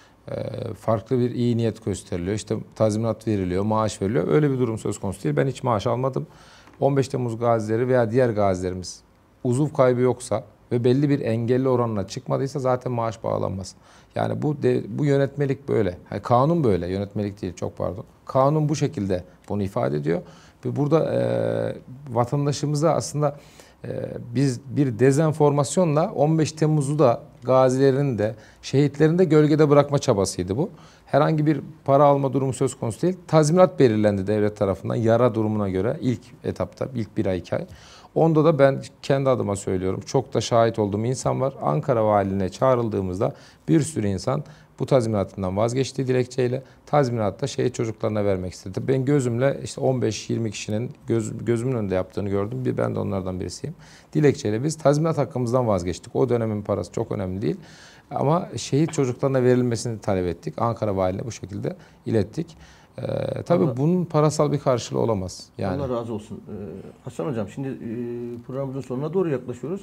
Farklı bir iyi niyet gösteriliyor. İşte tazminat veriliyor, maaş veriliyor. Öyle bir durum söz konusu değil. Ben hiç maaş almadım. on beş Temmuz gazileri veya diğer gazilerimiz uzuv kaybı yoksa ve belli bir engelli oranına çıkmadıysa zaten maaş bağlanmaz. Yani bu de, bu yönetmelik böyle. Yani kanun böyle. Yönetmelik değil, çok pardon. Kanun bu şekilde bunu ifade ediyor. Ve burada e, vatandaşımıza aslında e, biz bir dezenformasyonla on beş Temmuz'u da gazilerin de şehitlerin de gölgede bırakma çabasıydı bu. Herhangi bir para alma durumu söz konusu değil. Tazminat belirlendi devlet tarafından yara durumuna göre ilk etapta, ilk bir ay iki ay. Onda da ben kendi adıma söylüyorum. Çok da şahit olduğum insan var. Ankara valiliğine çağrıldığımızda bir sürü insan bu tazminatından vazgeçtiği dilekçeyle tazminatta şehit çocuklarına vermek istedi. Ben gözümle işte on beş yirmi kişinin göz, gözümün önünde yaptığını gördüm. Bir ben de onlardan birisiyim. Dilekçeyle biz tazminat hakkımızdan vazgeçtik. O dönemin parası çok önemli değil. Ama şehit çocuklarına verilmesini talep ettik. Ankara valiliğine bu şekilde ilettik. Ee, tabii Allah, bunun parasal bir karşılığı olamaz. Yani. Allah razı olsun. Ee, Hasan Hocam, şimdi e, programımızın sonuna doğru yaklaşıyoruz.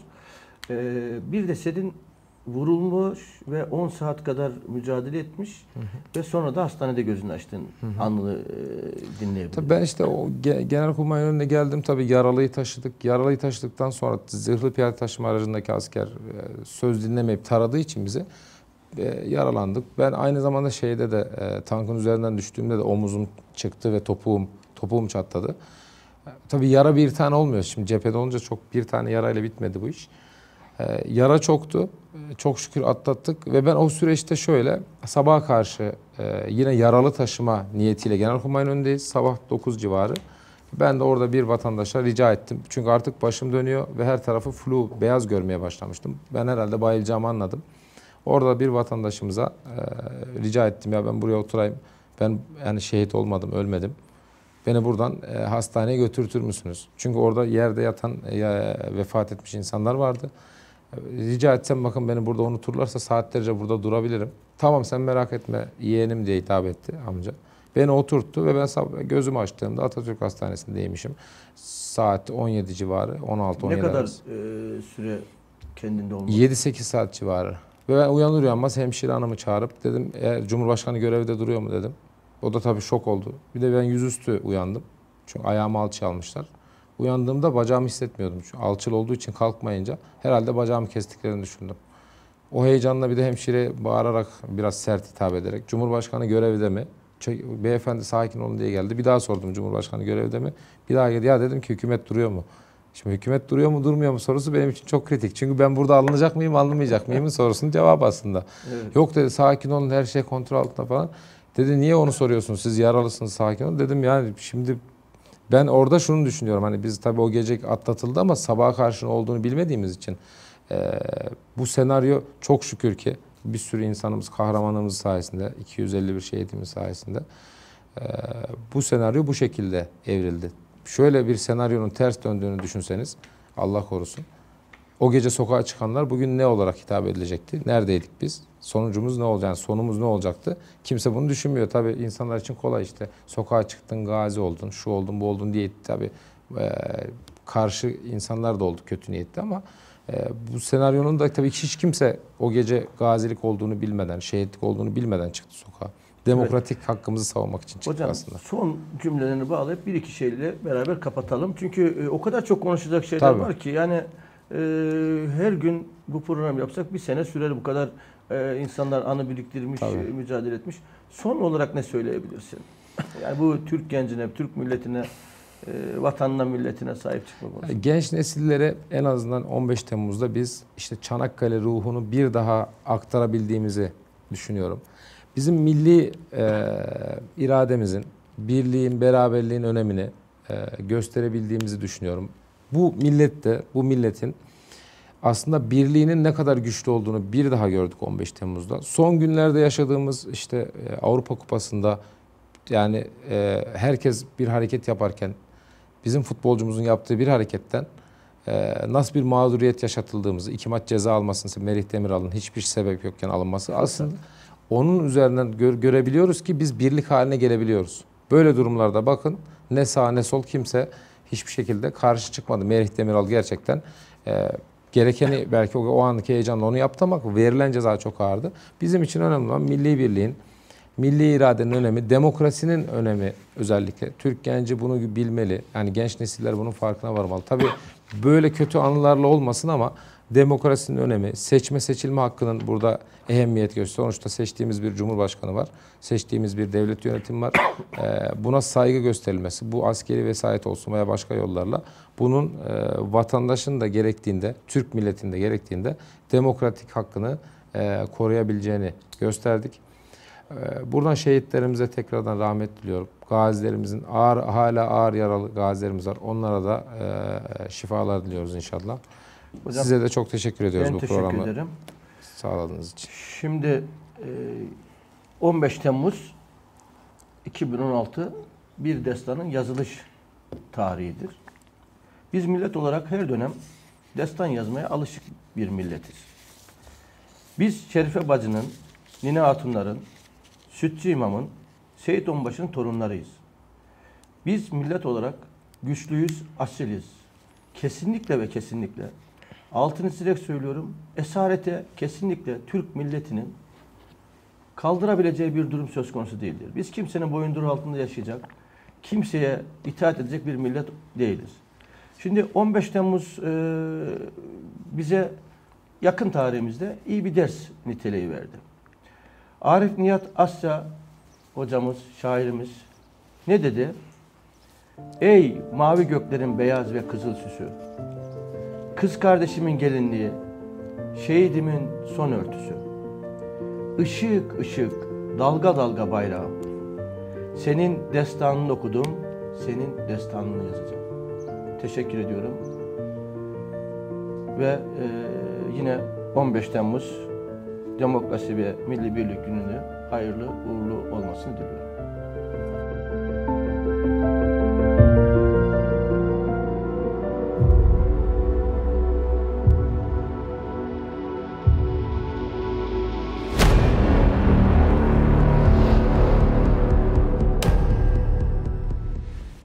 Ee, bir de senin vurulmuş ve on saat kadar mücadele etmiş, hı hı, ve sonra da hastanede gözünü açtın, hı hı, anını e, dinleyebilirim. Tabii ben işte o Genelkurmay önüne geldim. Tabii yaralıyı taşıdık. Yaralıyı taşıdıktan sonra zırhlı piyade taşıma aracındaki asker e, söz dinlemeyip taradığı için bizi e, yaralandık. Ben aynı zamanda şeyde de e, tankın üzerinden düştüğümde de omuzum çıktı ve topuğum topuğum çatladı. E, tabii yara bir tane olmuyor. Şimdi cephede olunca çok bir tane yarayla bitmedi bu iş. E, yara çoktu. E, çok şükür atlattık ve ben o süreçte şöyle sabaha karşı e, yine yaralı taşıma niyetiyle Genelkurmay'ın önündeyiz. Sabah dokuz civarı. Ben de orada bir vatandaşa rica ettim. Çünkü artık başım dönüyor ve her tarafı flu, beyaz görmeye başlamıştım. Ben herhalde bayılacağımı anladım. Orada bir vatandaşımıza e, rica ettim, ya ben buraya oturayım. Ben yani şehit olmadım, ölmedim. Beni buradan e, hastaneye götürtür müsünüz? Çünkü orada yerde yatan, e, vefat etmiş insanlar vardı. Rica etsem bakın beni burada unuturlarsa saatlerce burada durabilirim. Tamam sen merak etme yeğenim diye hitap etti amca. Beni oturttu ve ben gözümü açtığımda Atatürk Hastanesi'ndeymişim. Saat on yedi civarı, on altı on yedi Ne kadar arası. e, süre kendinde olmalı? yedi sekiz saat civarı. Ve ben uyanır uyanmaz hemşire hanımı çağırıp dedim eğer Cumhurbaşkanı görevde duruyor mu dedim. O da tabii şok oldu. Bir de ben yüzüstü uyandım. Çünkü ayağımı alçıya almışlar. Uyandığımda bacağımı hissetmiyordum. Çünkü alçılı olduğu için kalkmayınca herhalde bacağımı kestiklerini düşündüm. O heyecanla bir de hemşire bağırarak, biraz sert hitap ederek, Cumhurbaşkanı görevde mi? Ç- Beyefendi sakin olun diye geldi. Bir daha sordum, Cumhurbaşkanı görevde mi? Bir daha geldi. Ya dedim ki hükümet duruyor mu? Şimdi hükümet duruyor mu durmuyor mu sorusu benim için çok kritik. Çünkü ben burada alınacak mıyım alınmayacak mıyımın sorusunun cevabı aslında. Evet. Yok dedi, sakin olun, her şey kontrol altında falan. Dedi niye onu soruyorsunuz, siz yaralısınız, sakin olun. Dedim yani şimdi ben orada şunu düşünüyorum. Hani biz tabii o gece atlatıldı ama sabaha karşı ne olduğunu bilmediğimiz için e, bu senaryo çok şükür ki bir sürü insanımız, kahramanımız sayesinde, iki yüz elli bir şehidimiz sayesinde e, bu senaryo bu şekilde evrildi. Şöyle bir senaryonun ters döndüğünü düşünseniz, Allah korusun. O gece sokağa çıkanlar bugün ne olarak hitap edilecekti? Neredeydik biz? Sonucumuz ne olacak? Yani sonumuz ne olacaktı? Kimse bunu düşünmüyor. Tabii insanlar için kolay işte. Sokağa çıktın, gazi oldun, şu oldun, bu oldun diye tabii e, karşı insanlar da oldu kötü niyetli ama e, bu senaryonun da tabii hiç kimse o gece gazilik olduğunu bilmeden, şehitlik olduğunu bilmeden çıktı sokağa. Demokratik evet. hakkımızı savunmak için çıktık Hocam, aslında. son cümlelerini bağlayıp bir iki şeyle beraber kapatalım. Çünkü e, o kadar çok konuşacak şeyler Tabii. var ki yani e, her gün bu program yapsak bir sene sürer, bu kadar e, insanlar anı biriktirmiş, e, mücadele etmiş. Son olarak ne söyleyebilirsin? Yani bu Türk gencine, Türk milletine, e, vatanına, milletine sahip çıkma konusunda. Genç nesillere en azından on beş Temmuz'da biz işte Çanakkale ruhunu bir daha aktarabildiğimizi düşünüyorum. Bizim milli e, irademizin, birliğin, beraberliğin önemini e, gösterebildiğimizi düşünüyorum. Bu millette, bu milletin aslında birliğinin ne kadar güçlü olduğunu bir daha gördük on beş Temmuz'da. Son günlerde yaşadığımız işte e, Avrupa Kupası'nda yani e, herkes bir hareket yaparken bizim futbolcumuzun yaptığı bir hareketten e, nasıl bir mağduriyet yaşatıldığımızı, iki maç ceza almasını, Merih Demiral'ın hiçbir sebep yokken alınması aslında onun üzerinden gör, görebiliyoruz ki biz birlik haline gelebiliyoruz. Böyle durumlarda bakın ne sağ ne sol kimse hiçbir şekilde karşı çıkmadı. Merih Demiral gerçekten e, gerekeni belki o, o anki heyecanla onu yaptı ama verilen ceza çok ağırdı. Bizim için önemli olan milli birliğin, milli iradenin önemi, demokrasinin önemi özellikle. Türk genci bunu bilmeli. Yani genç nesiller bunun farkına varmalı. Tabii böyle kötü anılarla olmasın ama demokrasinin önemi, seçme seçilme hakkının burada ehemmiyet gösteriyor. Sonuçta seçtiğimiz bir cumhurbaşkanı var, seçtiğimiz bir devlet yönetimi var. Ee, buna saygı gösterilmesi, bu askeri vesayet olsun veya başka yollarla bunun e, vatandaşın da gerektiğinde, Türk milletinin de gerektiğinde demokratik hakkını e, koruyabileceğini gösterdik. E, buradan şehitlerimize tekrardan rahmet diliyorum. Gazilerimizin ağır, hala ağır yaralı gazilerimiz var. Onlara da e, şifalar diliyoruz inşallah. Hocam, size de çok teşekkür ediyoruz bu teşekkür programı ederim. sağladığınız için. Şimdi on beş Temmuz iki bin on altı bir destanın yazılış tarihidir. Biz millet olarak her dönem destan yazmaya alışık bir milletiz. Biz Şerife Bacı'nın, Nine Hatunların, Sütçü İmam'ın, Seyit Onbaşı'nın torunlarıyız. Biz millet olarak güçlüyüz, asiliz. Kesinlikle ve kesinlikle altını çizerek söylüyorum, esarete kesinlikle Türk milletinin kaldırabileceği bir durum söz konusu değildir. Biz kimsenin boyunduruğu altında yaşayacak, kimseye itaat edecek bir millet değiliz. Şimdi on beş Temmuz e, bize yakın tarihimizde iyi bir ders niteliği verdi. Arif Nihat Asya hocamız, şairimiz ne dedi? Ey mavi göklerin beyaz ve kızıl süsü, kız kardeşimin gelinliği, şehidimin son örtüsü. Işık ışık, dalga dalga bayrağım. Senin destanını okudum, senin destanını yazacağım. Teşekkür ediyorum. Ve e, yine on beş Temmuz Demokrasi ve Milli Birlik Günü'nü hayırlı uğurlu olmasını diliyorum.